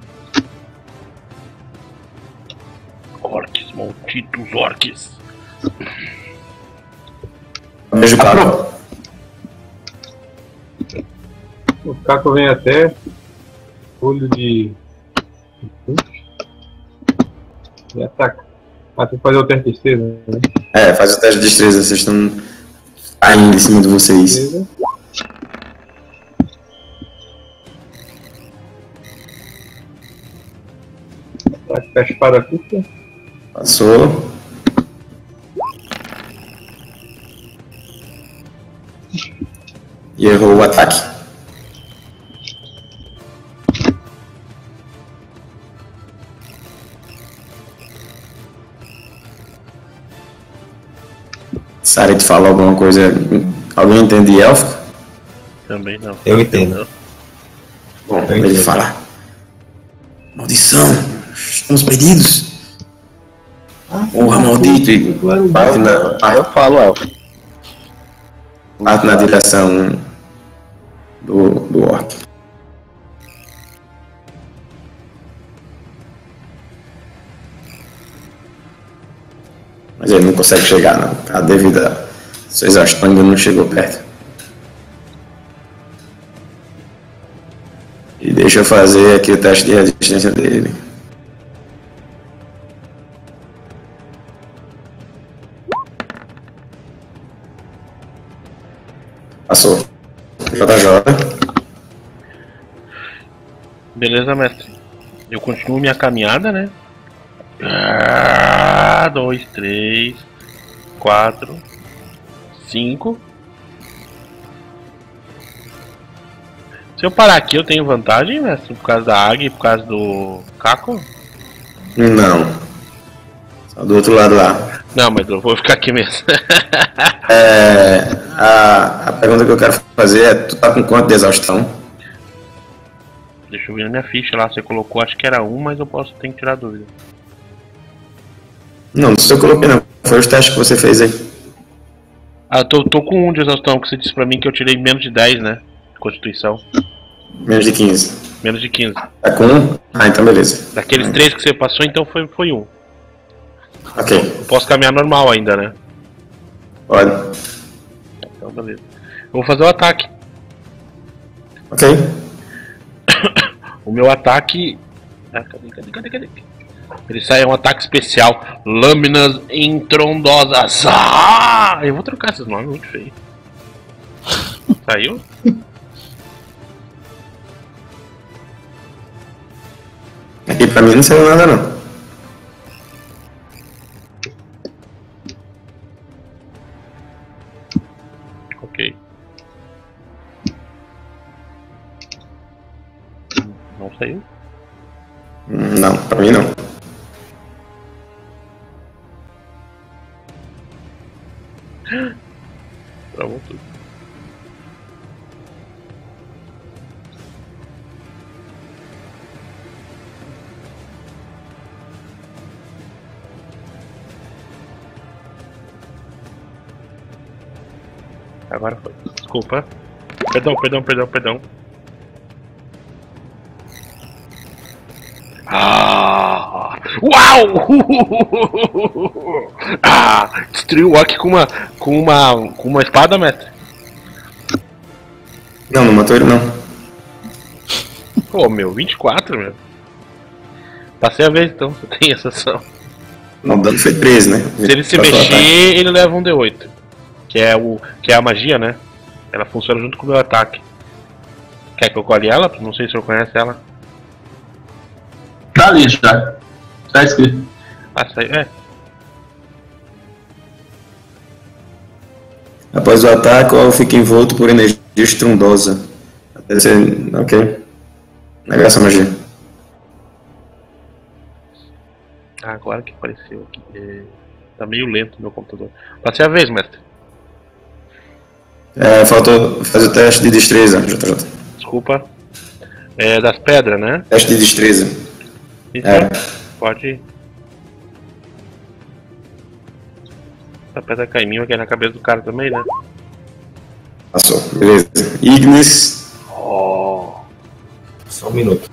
Orques, malditos orques. Beijo, Caco. O Caco vem até olho de E ataca. Ah, tem que fazer o teste de destreza, né? Faz o teste de destreza, vocês estão caindo em cima de vocês. Destreza. Ataque com a espada curta. Passou. E errou o ataque. Sarit fala alguma coisa. Alguém entende élfico? Também não. Eu entendo. Bom, Eu ele entendo. fala. Maldição! Estamos perdidos! Porra, maldito! E parte Eu falo, parte na direção do orc. Mas ele não consegue chegar, não. A devida sua exaustão ainda não chegou perto. E deixa eu fazer aqui o teste de resistência dele. Passou. JJ. Beleza, mestre. Eu continuo minha caminhada, né? 2, 3, 4, 5. Se eu parar aqui, eu tenho vantagem, mestre? Por causa da águia e por causa do Caco? Não. Só do outro lado lá. Não, mas eu vou ficar aqui mesmo. A pergunta que eu quero fazer é, tu tá com quanto de exaustão? Deixa eu ver na minha ficha lá. Você colocou, acho que era 1, mas eu tenho que tirar a dúvida. Não sei se eu coloquei não. Foi os testes que você fez aí. Ah, eu tô com 1 de exaustão, que você disse pra mim que eu tirei menos de 10, né? Constituição. Menos de 15. Menos de 15. Tá com 1? Ah, então beleza. Daqueles 3 que você passou, então foi 1. Ok, Eu posso caminhar normal ainda, né? pode. Então, beleza. Eu vou fazer o ataque. Ok. O meu ataque... Ah, cadê? Ele sai, é um ataque especial. Lâminas entrondosas. Ah! Eu vou trocar esses nomes, muito feio. Saiu? Aqui pra mim não saiu nada não. Ok. Não saiu? Não, pra mim não. Travou tudo. Agora foi. Desculpa. Perdão. Ah! Uau! Ah! Destruiu o orc com uma espada, mestre. Não, não matou ele não. Pô, meu, 24, meu. Passei a vez então, você tem essa ação. Não, o dano foi 13, né? Se ele se Passou o mexer, ataque. ele leva um D8. Que é a magia, né? Ela funciona junto com o meu ataque. Quer que eu colhe ela? Não sei se eu conhece ela. Tá ali já. Tá escrito. Ah, saiu. É. Após o ataque, o alvo fica envolto por energia estrondosa. Até ser... Ok. Negócio a magia. Ah, agora que apareceu aqui. Tá meio lento o meu computador. Passei a vez, mestre. Faltou fazer o teste de destreza, JJ. Desculpa. É das pedras, né? Teste de destreza. Isso, É. pode ir. A pedra cai em mim, aqui na cabeça do cara também, né? Passou, beleza. Ignis. Oh. Só um minuto.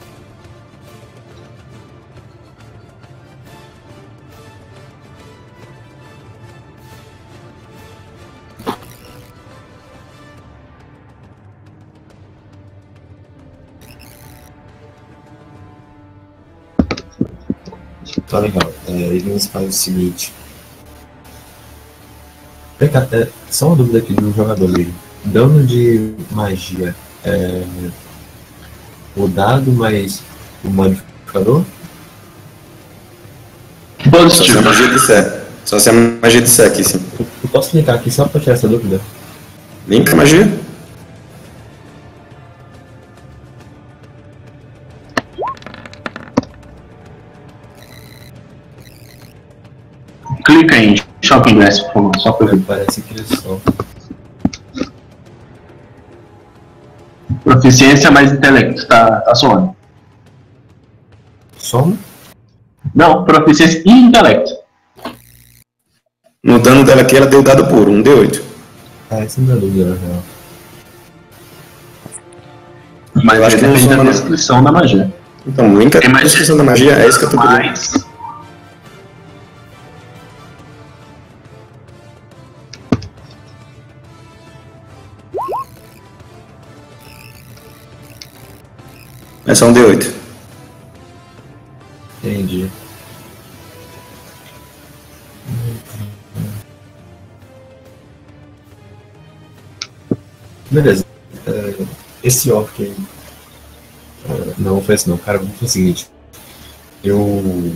Tá legal. Ele nos faz o seguinte. Vem cá, só uma dúvida aqui do jogador dele. Dano de magia é o dado mais o modificador? Só se é magia de Sé. Só se é magia de Sé aqui, sim. Eu posso clicar aqui só pra tirar essa dúvida? Linka magia? Clica em Shopping Glass, por favor, só por Parece que ele só. proficiência mais intelecto, tá suando. Soma? Não, proficiência e intelecto. No dano dela aqui, ela deu dado puro, 1d8. Essa não é dúvida, na real. Mas Eu acho que não depende da soma, não. descrição da magia. Então, Linka, Tem a mais descrição da magia é isso que eu tô pedindo. Mas É só 1d8. Entendi. Beleza. Esse orc aí. Não foi assim não, cara. Vamos fazer o seguinte. Eu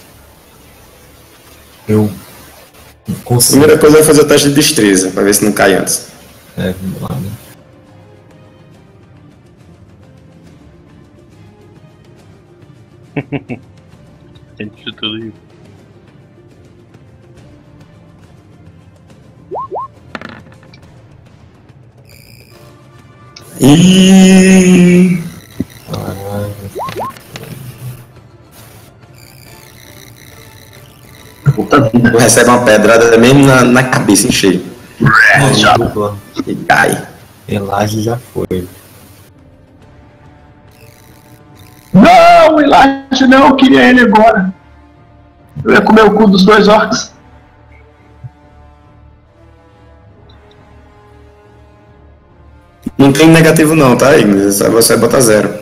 consigo. Primeira coisa é fazer o teste de destreza, pra ver se não cai antes. Vamos lá, né? Gente de tudo isso. E puta vida. tu recebe uma pedrada mesmo na cabeça, em cheio. E cai. Elage já foi. Não, Elijah, não, eu queria ele agora. Eu ia comer o cu dos dois orcs. Não tem negativo não, tá, Ignis? Só você bota 0.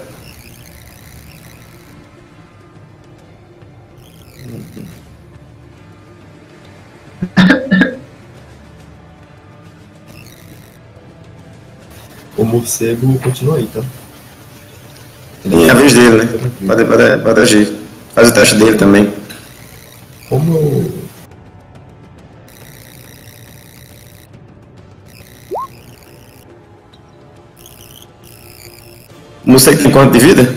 O morcego continua aí, tá? É a vez dele, né? Pode agir. Faz o teste dele também. Como. O morcego tem quanto de vida?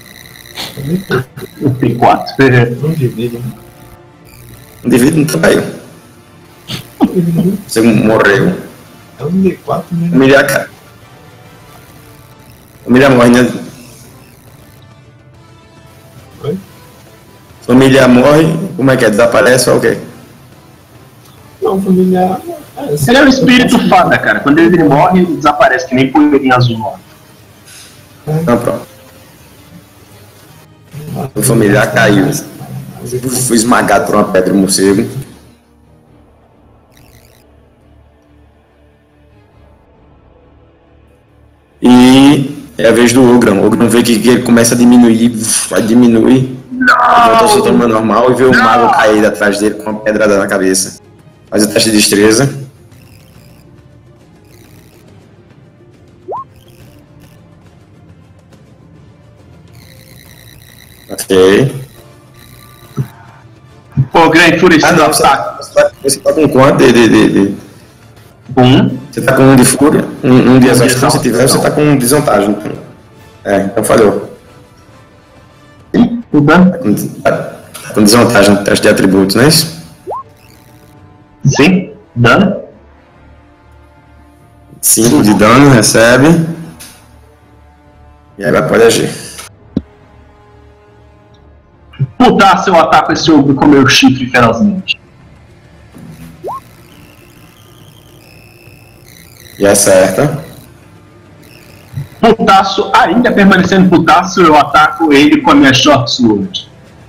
Tem 4. Não divide, né? Um de vida não caiu. Você morreu. É um D4, né? Humilhar, cara. Humilhar morre, né? Oi? Família morre, como é que é? Desaparece ou o quê? Não, familiar. Ele é um espírito fada, cara. Quando ele morre, ele desaparece, que nem poeirinha azul. Ó. Não, pronto. O familiar caiu. Fui esmagado por uma pedra morcego. E é a vez do Ogran. O Ogran vê que ele começa a diminuir, vai diminuir. Volta ao seu tamanho normal e vê o mago cair atrás dele com uma pedrada na cabeça. Faz o teste de destreza. Ok. Pô, Grant, enfurecido Não, ataque. você tá com quanto de... Você tá com um de fúria, um de exaustão, se tiver, você tá com desvantagem. Então falhou. Com desvantagem no teste de atributos, não é isso? Sim, dano. 5 de dano, recebe. E agora pode agir. Putaço, eu ataco esse ogro com meu chifre ferozmente. E acerta. Putaço, ainda permanecendo putaço, eu ataco ele com a minha short sword.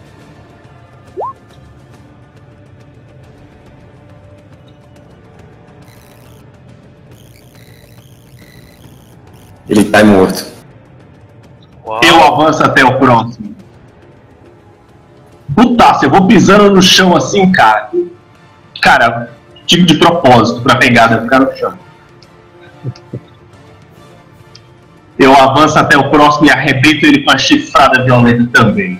Ele cai morto. Uau. Eu avanço até o próximo. Putaça, eu vou pisando no chão assim, cara. Cara, tipo de propósito pra pegada ficar no chão. Eu avanço até o próximo e arrebento ele com a chifrada violenta também.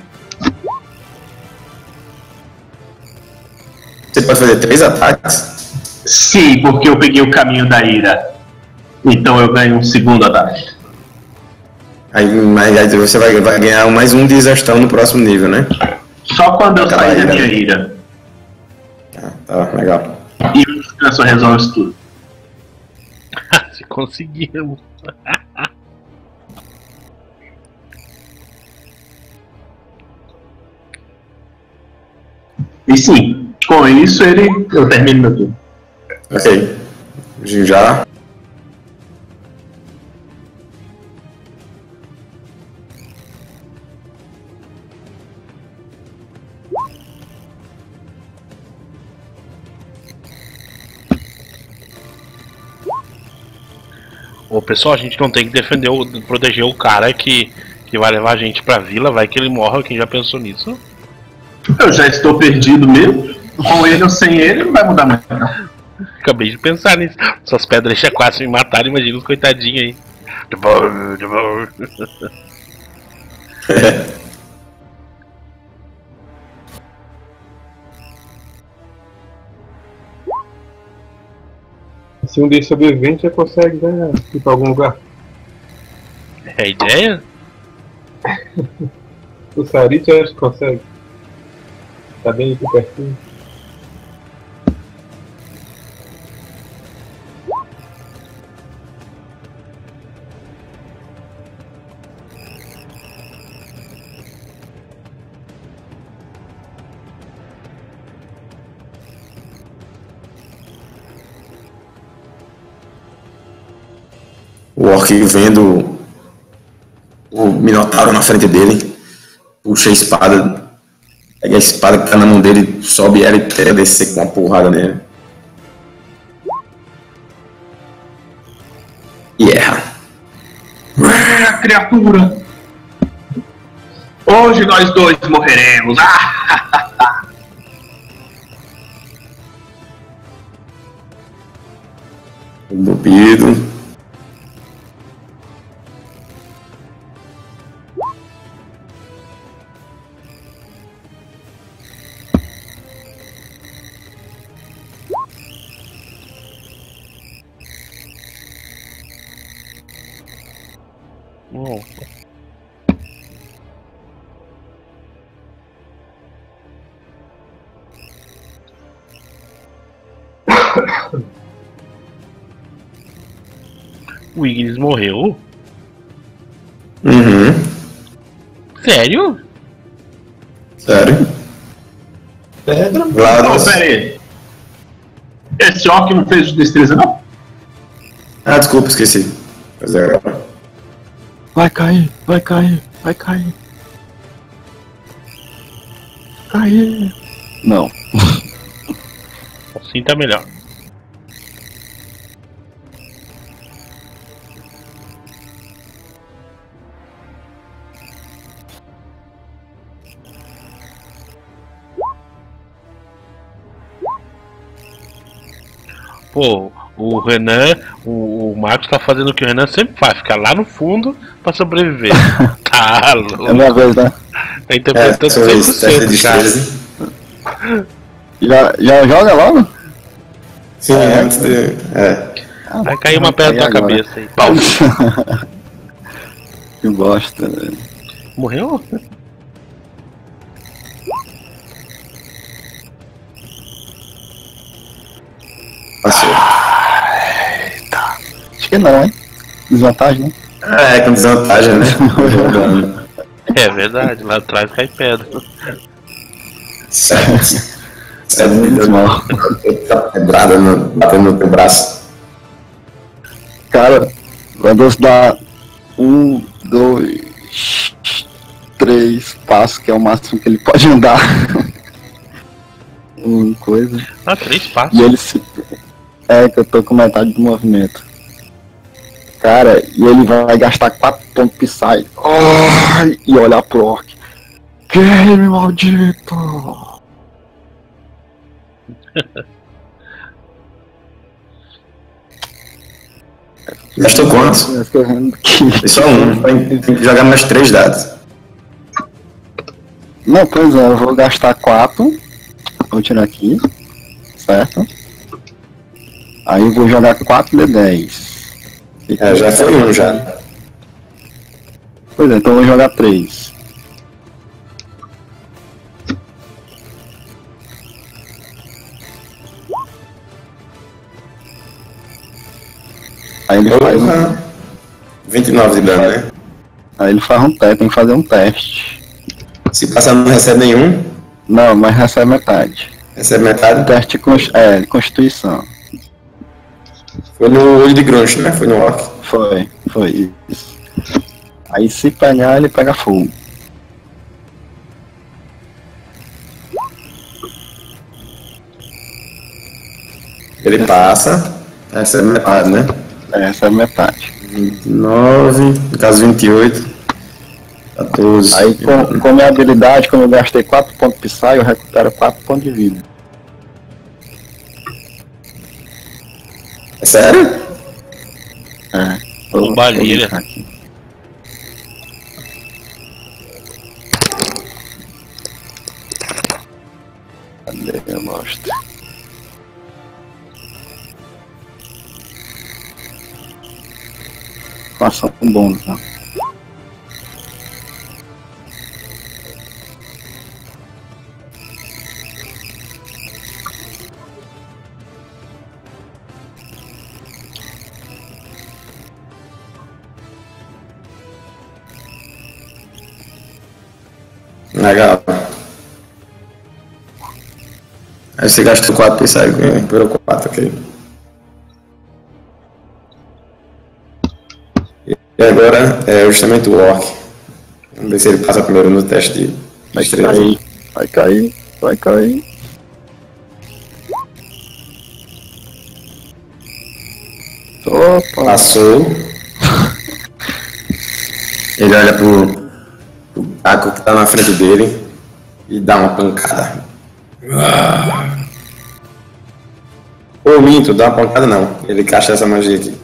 Você pode fazer 3 ataques? Sim, porque eu peguei o caminho da ira. Então eu ganho um segundo ataque. Aí você vai ganhar mais um de exaustão no próximo nível, né? Só quando eu sair da minha ira. Tá, legal. E o descanso resolve isso tudo. Se conseguirmos. E sim, com isso eu termino meu turno. Ok. Já. Ô pessoal, a gente não tem que defender, proteger o cara que vai levar a gente pra vila, vai que ele morra, quem já pensou nisso? Eu já estou perdido mesmo. Com ele ou sem ele, não vai mudar muito. Não. Acabei de pensar nisso. Suas pedras já quase me mataram, imagina os coitadinhos aí. Se um desses sobreviventes já consegue, né, ir pra algum lugar. É a ideia? O Sarit eu acho que consegue. Tá bem aqui pertinho. O orc vendo o Minotauro na frente dele, puxa a espada, pega a espada que tá na mão dele, sobe ela e pega descer com uma porrada nele. E erra. Criatura! Hoje nós dois morreremos! Duvido. O Ignis morreu? Uhum. Sério? Sério? Pedra? Não, Glados. pera aí. Esse orc não fez destreza, não? Ah, desculpa, esqueci. Pois é. Vai cair, vai cair, vai cair. Cair. Não. Assim tá melhor. Pô, o Renan, o Marcos tá fazendo o que o Renan sempre faz, ficar lá no fundo pra sobreviver. Tá louco. É minha vez, né? Tá interpretando sua vez, teste de 100%, cara. destreza. Já joga logo? Sim, antes de... Vai cair uma pedra na tua agora. cabeça aí. Pau. Que bosta, velho. Morreu? Passou. Acho que não, hein? Desvantagem, né? É, com desvantagem, né? É verdade, lá atrás cai pedra. Certo. Muito mal. Tá quebrada batendo no teu braço. Cara, vai dar 1, 2, 3 passos, que é o máximo que ele pode andar. Coisa. Ah, 3 passos. E ele se. É, que eu tô com metade do movimento. Cara, e ele vai gastar 4 pontos de Psy. E olhar pro orc. Game maldito! Gastou quantos? É só um, tem que jogar mais 3 dados. Não, pois é, eu vou gastar 4. Vou tirar aqui. Certo? Aí eu vou jogar 4d10. Já foi um já. Pois é, então eu vou jogar 3. Aí ele faz 29 de dano, né? Aí ele faz um teste, tem que fazer um teste. Se passar não recebe nenhum, Não, mas recebe metade. recebe metade. Teste de Constituição. Foi no olho de Grunch, né? Foi no Orc. Foi isso. Aí se pegar, ele pega fogo. Ele passa, recebe metade, né? Recebe metade. 29, no caso 28, 14. Aí com minha habilidade, como eu gastei 4 pontos de Psy, eu recupero 4 pontos de vida. É sério? Bombalilha. Cadê eu mostro? Faça um bônus, né? Legal. Aí você gastou 4 e sai recuperou 4, ok. E agora é justamente o Orc. Vamos ver se ele passa primeiro no teste de destreza. Vai cair. Opa! Passou. Ele olha pro Taco que tá na frente dele e dá uma pancada. Ô, minto, dá uma pancada não. Ele caixa essa magia aqui.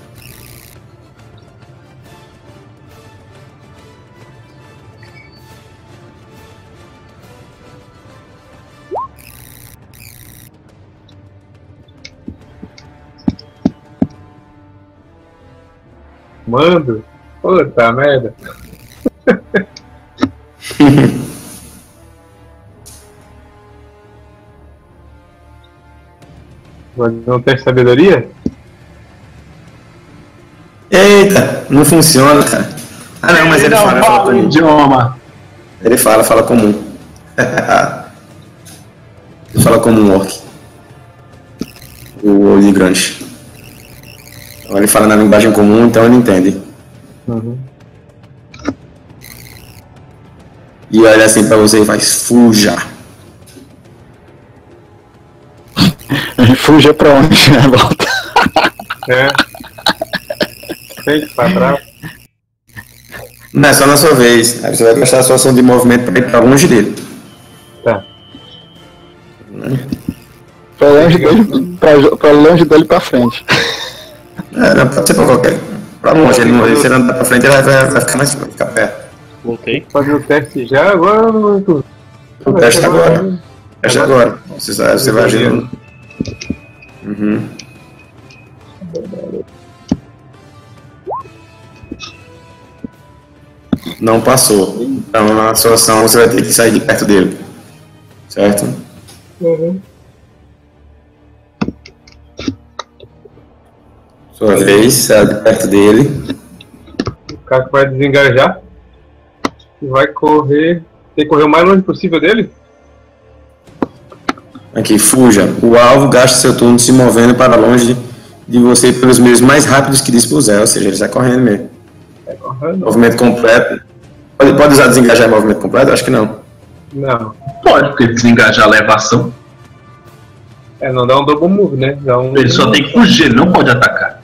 Mando? Puta merda. Mas não tem sabedoria? Eita, não funciona, cara. Ah não, mas ele fala comum. Idioma. Ele fala comum. Ele fala como um orc. O olho grande. Então, ele fala na linguagem comum, então ele entende. Uhum. E olha assim pra você e faz fuja. Fuja pra onde? Volta. É. Frente pra trás. Não é só na sua vez. Aí você vai gastar a sua ação de movimento pra ir pra longe dele. Tá. Pra longe dele pra frente. É, não pode ser pra qualquer. Pra longe, ele não, se ele andar pra frente, ele vai ficar mais vai ficar perto. Voltei. Fazer o teste já, agora não. O teste agora. Teste agora. Você vai agindo. Uhum. Não passou. Então na sua ação você vai ter que sair de perto dele. Certo? Uhum. Sua vez, sai de perto dele. O cara que vai desengajar e vai correr. Tem que correr o mais longe possível dele? Aqui, fuja. O alvo gasta seu turno se movendo para longe de você pelos meios mais rápidos que dispuser, ou seja, ele sai correndo mesmo. Vai correndo. Movimento completo. Pode usar desengajar em movimento completo? Acho que não. Não. Pode, porque desengajar leva ação. É, não dá um double move, né? Dá um... Ele só tem que fugir, ele não pode atacar.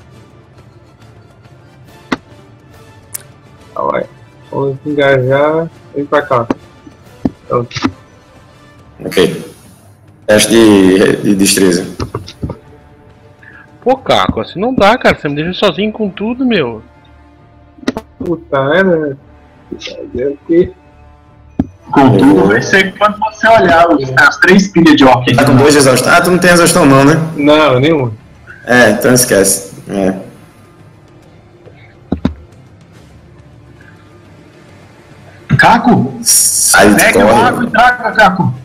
Ah, vai. Vamos desengajar. Vem pra cá. Ok. Teste de destreza. Pô, Caco, assim não dá, cara. Você me deixa sozinho com tudo, meu. Puta, né? Contudo, vai ser quando você olhar as 3 pilhas de orc. Tá com 2 de exaustão? Ah, tu não tem exaustão não, né? Não, nenhum. Então esquece. Caco? Sai, Pegue o arco e traga, Caco.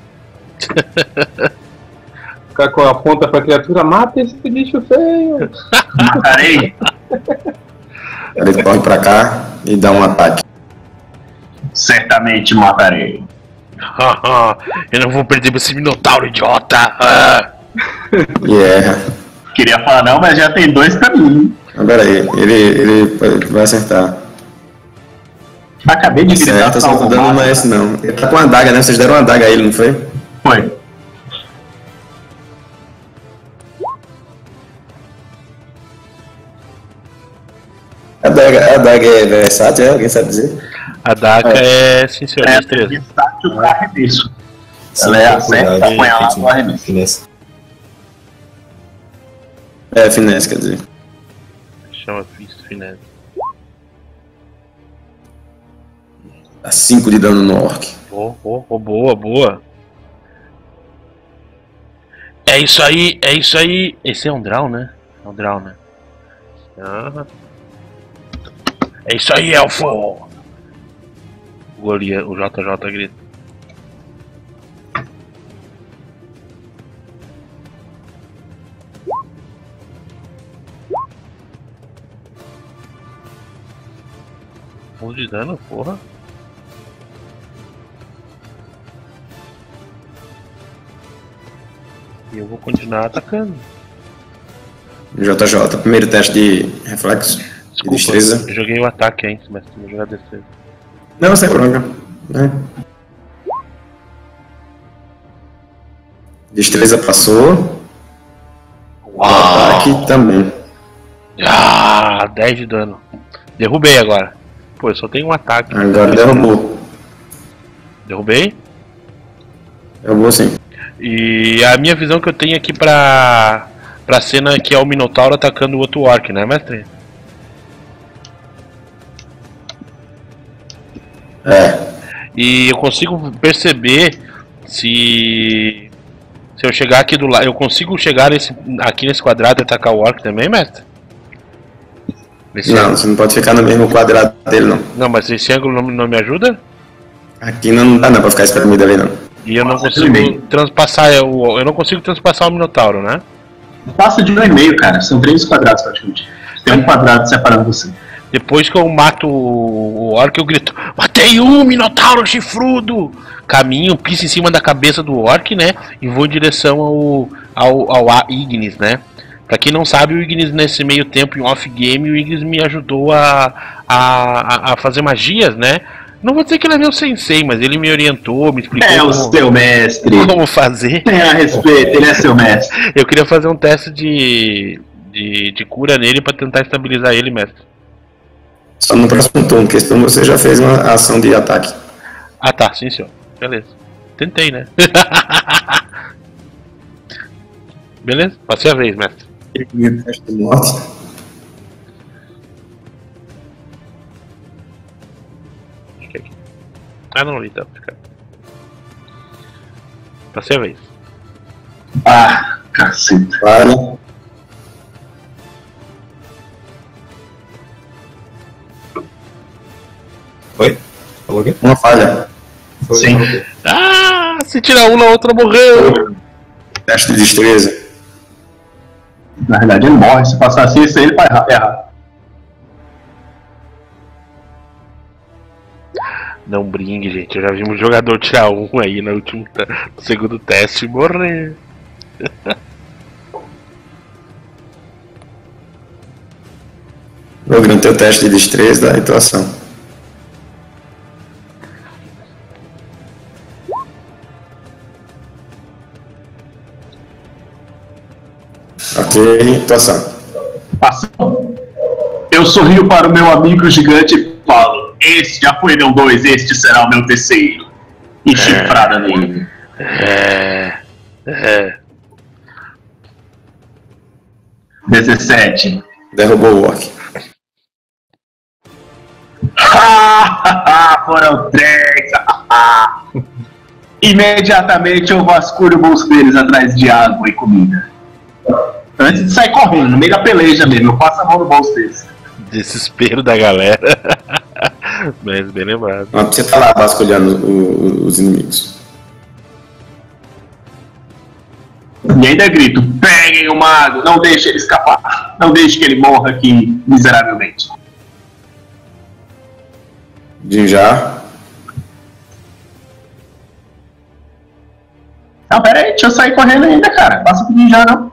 Ficar com a ponta pra criatura, mata esse bicho feio. Matarei. Ele corre pra cá e dá um ataque. Certamente matarei. Eu não vou perder esse minotauro, idiota! E erra. Queria falar não, mas já tem 2 caminhos. Mas peraí, ele vai acertar. Acabei de gritar. Acerta, só que o dano não é esse não. Ele tá com uma adaga, né? Vocês deram uma adaga a ele, não foi? Foi. A adaga é versátil, alguém sabe dizer? A daga é, sim senhor, destreza. Versátil pra arremesso. Ela é acerta, apunhalada ou arremesso. Finesse, quer dizer. Chama Fist Finesse. Dá 5 de dano no orc. Boa, boa. É isso aí. Esse é um draw, né? É um draw, né? É isso aí, elfo! O JJ grita. Um de dano, porra. E eu vou continuar atacando. JJ, primeiro teste de reflexo. Desculpa, de destreza. eu joguei o ataque antes, mas tu vou jogar destreza. Não, sem problema. Destreza passou. Ataque também. 10 de dano. Derrubei agora. Pô, eu só tenho um ataque. Agora derrubou. Derrubei? Derrubou sim. E a minha visão que eu tenho aqui pra cena que é o Minotauro atacando o outro Orc, né, mestre? E eu consigo perceber se eu chegar aqui do lado. Eu consigo chegar aqui nesse quadrado e atacar o Orc também, mestre? Não, você não pode ficar no mesmo quadrado dele, não. Não, mas esse ângulo não me ajuda? Aqui não dá não pra ficar espremido ali, não. E eu não consigo transpassar eu não consigo transpassar o Minotauro, né? Passa de 1,5, cara. São 3 quadrados praticamente. Tem um quadrado separando você. Depois que eu mato o Orc, eu grito: matei um Minotauro chifrudo! Caminho, piso em cima da cabeça do Orc, né? E vou em direção ao Ignis, né? Pra quem não sabe, o Ignis nesse meio tempo em off-game, o Ignis me ajudou a fazer magias, né? Não vou dizer que ele é meu sensei, mas ele me orientou, me explicou o seu mestre. Como fazer. Tenha respeito, ele é seu mestre. Eu queria fazer um teste de cura nele pra tentar estabilizar ele, mestre. Só no próximo turno, porque esse turno você já fez uma ação de ataque. Ah tá, sim senhor. Beleza. Tentei, né? Beleza? Passei a vez, mestre. Teste de morte. Acho que é aqui. Ah não, ali tá. Passei a vez. Ah, cacete. Vale. Oi? Falou o quê? Uma falha. Sim. Ah, se tirar um na outra morreu. Teste de destreza. Na verdade ele morre, se passar assim, isso aí ele vai errar. Não brinque, gente. Eu já vi um jogador tirar um aí no segundo teste e morrer. Logrou o teu teste de destreza da atuação. Ok, atuação. Ação. Eu sorrio para o meu amigo gigante e falo: este já foi meu 2, este será o meu terceiro. e chifrada nele. 17. Derrubou o orc. Foram 3. Imediatamente eu vasculho o bolso deles atrás de água e comida. Antes de sair correndo, no meio da peleja mesmo, eu passo a mão no bolso deles. Desespero da galera. Mas bem lembrado. Você tá lá vasculhando os inimigos. E ainda grito: peguem o mago, não deixe ele escapar. Não deixe que ele morra aqui miseravelmente. Jinjar. Não, pera aí, deixa eu sair correndo ainda, cara. Passa pro Jinjar, não.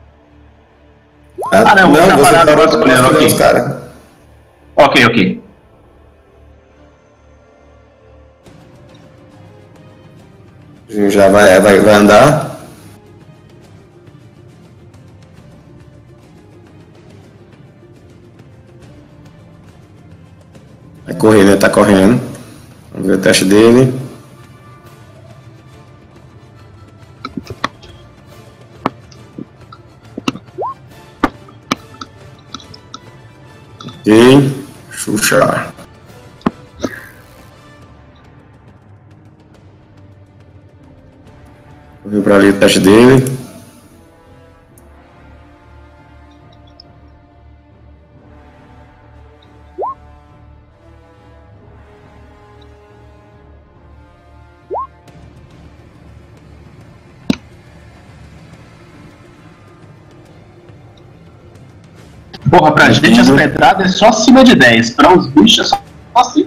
Não, vou ficar parado agora escolhendo, ok. Cara. Ok. Jinjar vai andar. Vai correr, né? Tá correndo. Vamos ver o teste dele. Ok. Xuxa. Correu pra ali o teste dele. Porra, pra gente as pedradas é só acima de 10. Pra os bichos é só assim.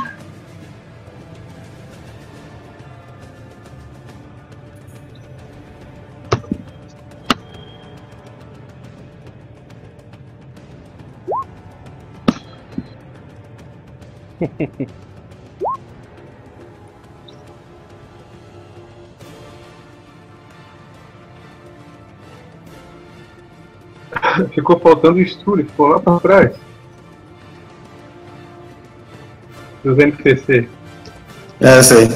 Ficou faltando o Sturi, ficou lá pra trás. Dos NPC. Eu sei.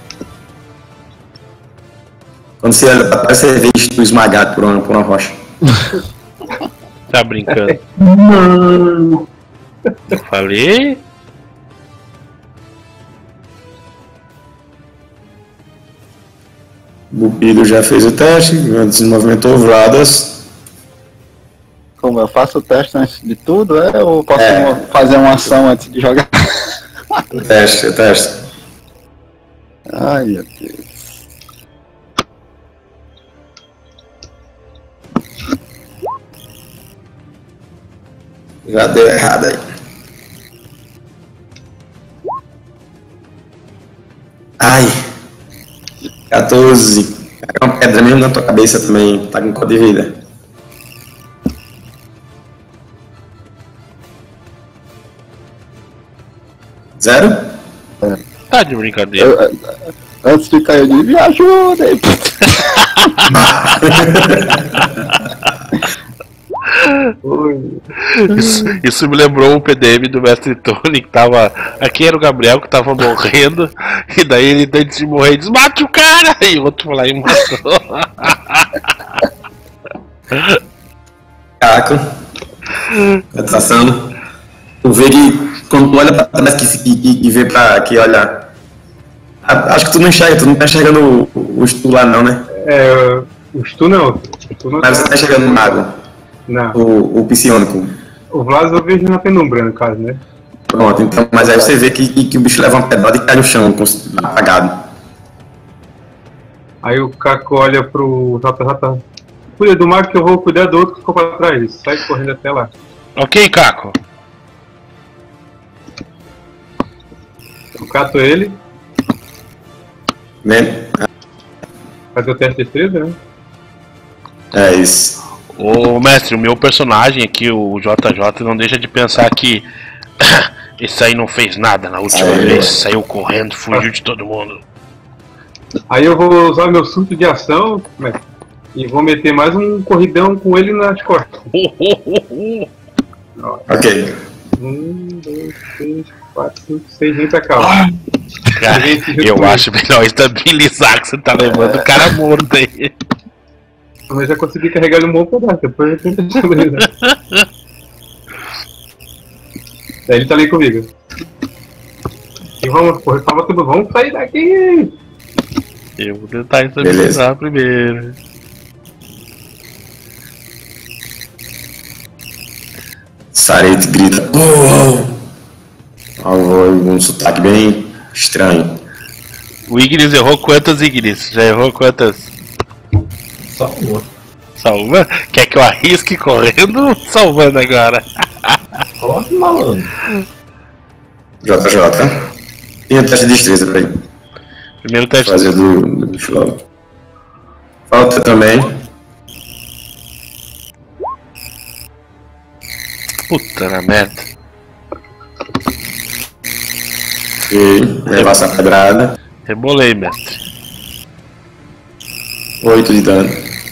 Quando você olha pra trás, você vê o esmagado por uma rocha. Tá brincando. Não. Eu falei? Bupido já fez o teste, desmovimentou Vladas. Como eu faço o teste antes de tudo, ou posso fazer uma ação antes de jogar? O teste. Ai, meu Deus. Já deu errado aí. Ai. 14. É uma pedra mesmo na tua cabeça também. Tá com cor de vida. Zero? Tá de brincadeira. Antes de cair, eu disse: me ajudem. Isso me lembrou o PDM do Mestre Tony, que tava. Aqui era o Gabriel que tava morrendo, e daí ele, antes de morrer, diz: mate o cara! E o outro foi lá e matou. Caco. Tá passando. Tu vê que quando tu olha pra trás e vê pra aqui, olha. Acho que tu não tá enxergando o Stu lá não, né? O Stu não. Mas você tá enxergando o mago. Não. O psionico. O Vlas eu vejo na penumbra, no caso, né? Pronto, então, mas aí você vê que o bicho leva uma pedrada e cai no chão, apagado. Aí o Caco olha pro JJ. Cuida do mago que eu vou cuidar do outro que ficou pra trás. Sai correndo até lá. Ok, Caco. Eu cato ele. Né? Fazer o teste de destreza, né? É isso. Ô mestre, o meu personagem aqui, o JJ, não deixa de pensar que esse aí não fez nada na última vez, saiu correndo, fugiu de todo mundo. Aí eu vou usar meu surto de ação, né, e vou meter mais um corridão com ele nas costas. Ok. 1, 2, 3, 4, 5, 6 vem pra cá, ó. Cara, eu acho melhor estabilizar que você tá levando o cara morto aí. Mas já consegui carregar ele um bom pedaço, depois eu tento estabilizar. Daí ele tá ali comigo. E vamos, porra, tava tudo, vamos sair daqui! Eu vou tentar estabilizar primeiro. Sarete grita. Um sotaque bem estranho. O Ignis errou quantas, Ignis? Já errou quantas? Só uma. Só uma? Quer que eu arrisque correndo ou salvando agora? Coloque malandro. JJ. Tem a taxa de destreza pra ele. Primeiro teste. Fazer do bicho logo. Falta também. Puta na merda. Ok. Levar essa pedrada. Rebolei, mestre. 8 de dano.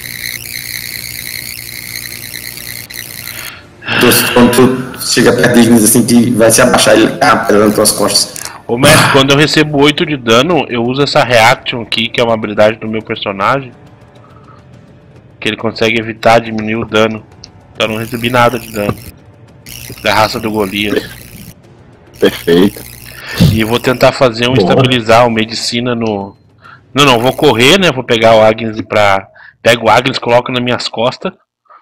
Quando tu chega perto de Ignis assim, que vai se abaixar, ele pedra nas tuas costas. Ô mestre, quando eu recebo 8 de dano, eu uso essa reaction aqui, que é uma habilidade do meu personagem. Que ele consegue evitar diminuir o dano. Então eu não recebi nada de dano. Da raça do Golias. Perfeito. E eu vou tentar fazer um estabilizar, uma medicina no... Não, vou correr, né? Vou pegar o Agnes pra... Pego o Agnes, coloco nas minhas costas.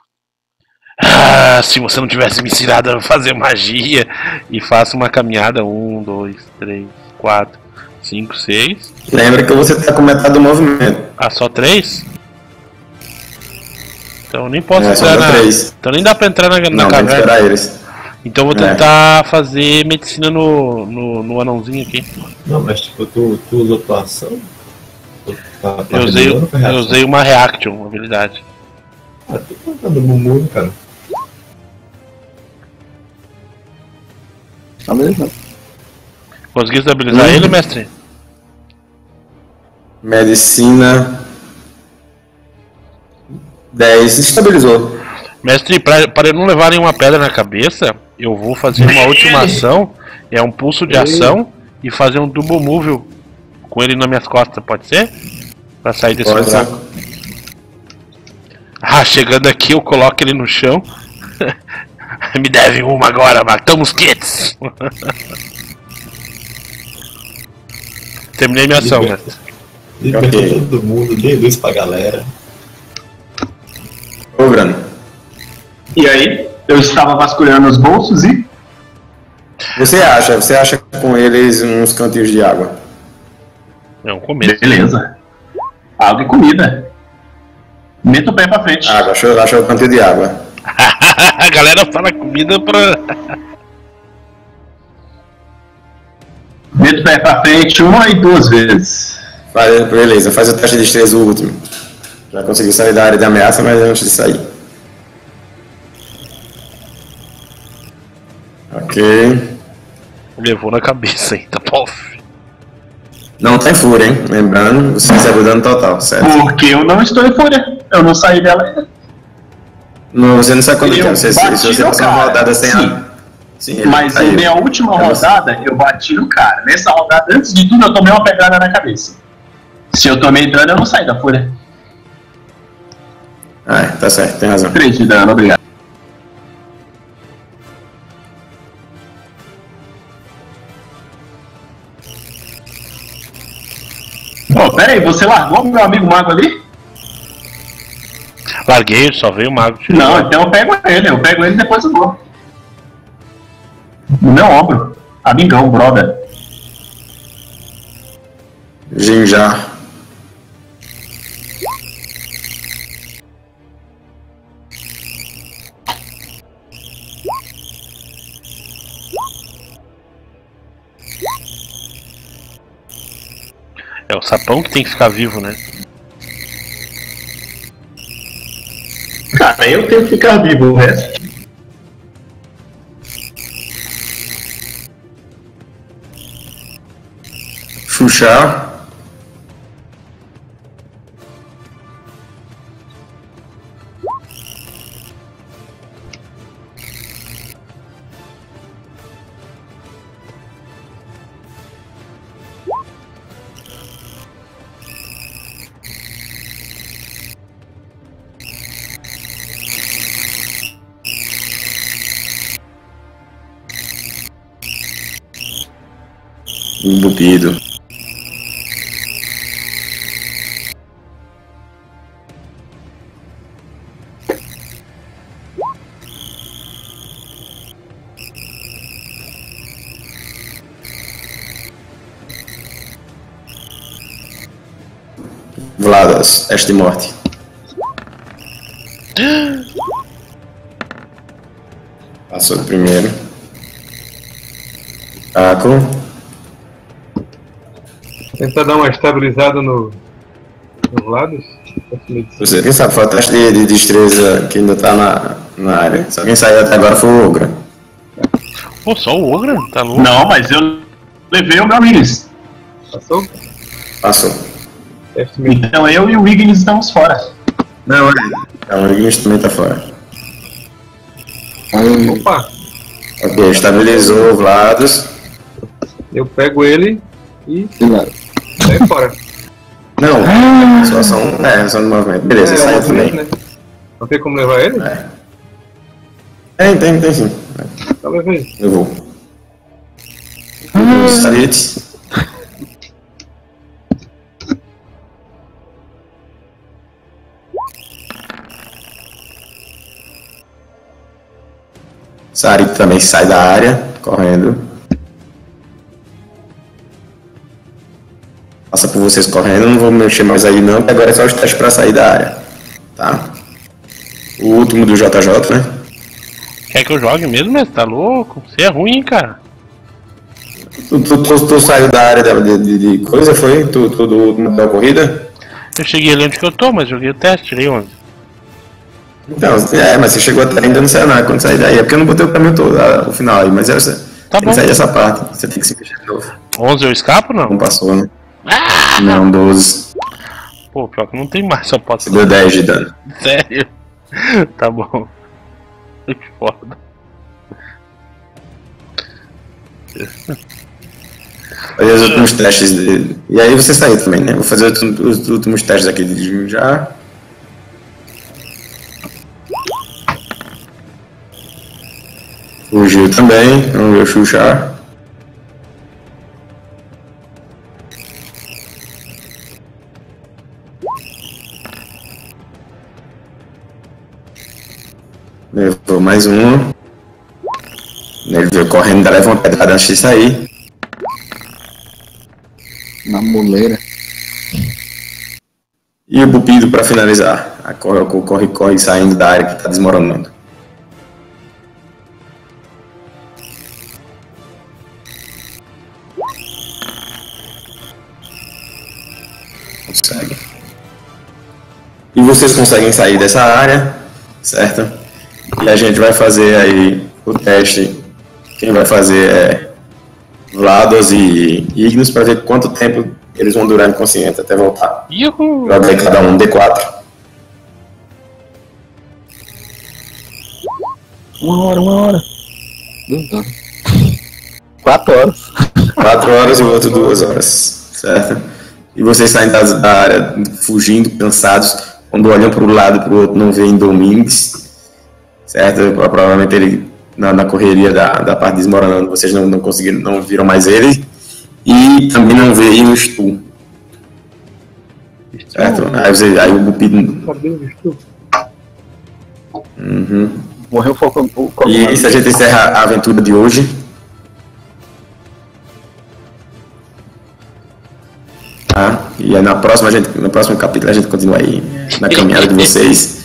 Ah, se você não tivesse me ensinado a fazer magia. E faço uma caminhada. 1, 2, 3, 4, 5, 6. Lembra que você tá com metade do movimento. Ah, só 3? Então eu nem posso É, entrar só na... 3. Então nem dá pra entrar na Não, tem que caverna. esperar eles. Então eu vou tentar fazer medicina no anãozinho aqui. Não, mas tipo, tu usou tua ação? Eu usei uma reaction, uma habilidade. Ah, tu tá dando mumu, cara. Beleza. Consegui estabilizar ele, mestre? Medicina. 10. Estabilizou. Mestre, para não levar nenhuma pedra na cabeça, eu vou fazer uma última ação. É um pulso de ação e fazer um double move com ele nas minhas costas, pode ser? Pra sair desse Pode ser. buraco. Ah, chegando aqui eu coloco ele no chão. Me deve uma agora, matamos kits. Terminei minha ação, mestre. Libertou Ok. todo mundo, dei luz pra galera. Ô, Brano. E aí, eu estava vasculhando os bolsos e... Você acha com eles uns cantinhos de água. É um começo. Beleza. Água e comida. Meta o pé pra frente. Água, achou o cantinho de água. A galera fala comida pra... Meta o pé pra frente 1 e 2 vezes. Beleza, faz o teste de destreza o último. Já conseguiu sair da área de ameaça, mas antes de sair. Ok. Levou na cabeça ainda, pof. Não tem fúria, hein? Lembrando, você recebe o dano total, certo? Porque eu não estou em fúria. Eu não saí dela ainda. Não, você não sabe quando que é. Se bati você no passar uma cara, rodada sem sim. a... Sim, ele Mas caiu. na minha última É você. rodada, eu bati no cara. Nessa rodada, antes de tudo, eu tomei uma pedrada na cabeça. Se eu tomei dano, eu não saí da fúria. Ah, tá certo, tem razão. 3 de dano, obrigado. Pô, pera aí, você largou meu amigo mago ali? Larguei, só veio o mago. Não, então eu pego ele e depois eu vou. No meu ombro. Amigão, brother. Jinjar. É o sapão que tem que ficar vivo, né? Cara, eu tenho que ficar vivo, o resto. Xuxá. Embupido. Vladas, teste de morte. Passou do primeiro. Taco. Tentar dar uma estabilizada nos lados. Você, quem sabe, foi o teste de destreza que ainda tá na área. Só quem saiu até agora foi o Ogra. Pô, só o Ogra? Tá louco? Não, mas eu levei o meu Wiggins. Passou? Passou. Então eu e o Wiggins estamos fora. Não, o Wiggins também tá fora. Opa! Ok, estabilizou o Vlados. Eu pego ele e sai fora. Não, só são de movimento. Beleza, saiu também. Né? Não tem como levar ele? Tem sim. Então levei. Eu vou. Salite. Sarit também sai da área, correndo. Passa por vocês correndo, não vou mexer mais aí não, porque agora é só os testes para sair da área. Tá? O último do JJ, né? Quer que eu jogue mesmo, né? Você tá louco? Você é ruim, hein, cara? Tu saiu da área de coisa, foi? Tu do último da corrida? Eu cheguei ali onde que eu tô, mas joguei o teste, tirei 11. Então, mas você chegou até ainda não saiu nada quando sair daí. É porque eu não botei o caminho todo, o final aí, mas você Tá tem bom. que sair dessa parte. Você tem que se mexer de novo. 11 eu escapo, não? Não passou, né? Não, 12. Pô, pior que não tem mais, só posso... Você deu 10 de dano. Sério? Tá bom. Que foda. Fazer os últimos testes dele. E aí você saiu também, né? Vou fazer os últimos testes aqui de já. Fugiu também, vamos ver o Xuxa. Levou mais um. Ele veio correndo, ainda leva uma pedrada antes de sair. Na muleira. E o Bupido para finalizar. Corre saindo da área que está desmoronando. Consegue. E vocês conseguem sair dessa área, certo? E a gente vai fazer aí o teste. Quem vai fazer é Vlados e Ignis para ver quanto tempo eles vão durar inconscientes até voltar. Uhul. Joga aí cada um D4. Uma hora. 2 horas. 4 horas. 4 horas e o outro 2 horas, certo? E vocês saem da área fugindo, cansados. Quando olham para um lado e para o outro, não veem Domingues, certo? Provavelmente ele na correria da parte desmoronando, vocês não conseguiram, não viram mais ele. E também não veem o Stu. Certo? Aí o Bupido. Morreu o E isso a gente encerra a aventura de hoje. Tá? E aí no próximo capítulo a gente continua aí na caminhada de vocês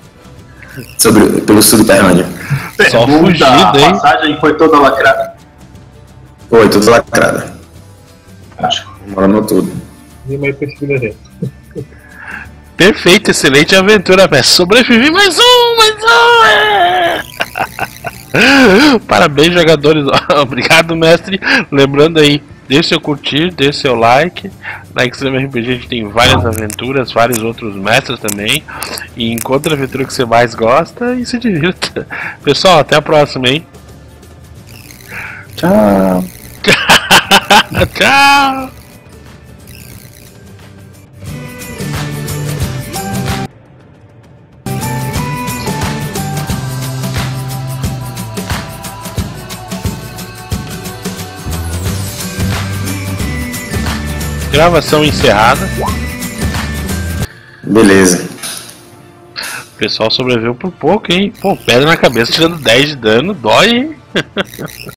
pelo subterrâneo. Só Pergunta, fugido, a hein? passagem foi toda lacrada? Foi, tudo lacrada. Acho. Moronou tudo. E mais perseguido. Perfeito, excelente aventura, mestre. Sobrevivi mais um, é! Parabéns, jogadores. Obrigado, mestre. Lembrando aí, deixe seu curtir, deixe seu like. Na Extreme RPG a gente tem várias aventuras, vários outros mestres também. E encontre a aventura que você mais gosta e se divirta. Pessoal, até a próxima, hein? Tchau. Tchau! Gravação encerrada. Beleza. O pessoal sobreviveu por pouco, hein? Pô, pedra na cabeça tirando 10 de dano, dói, hein?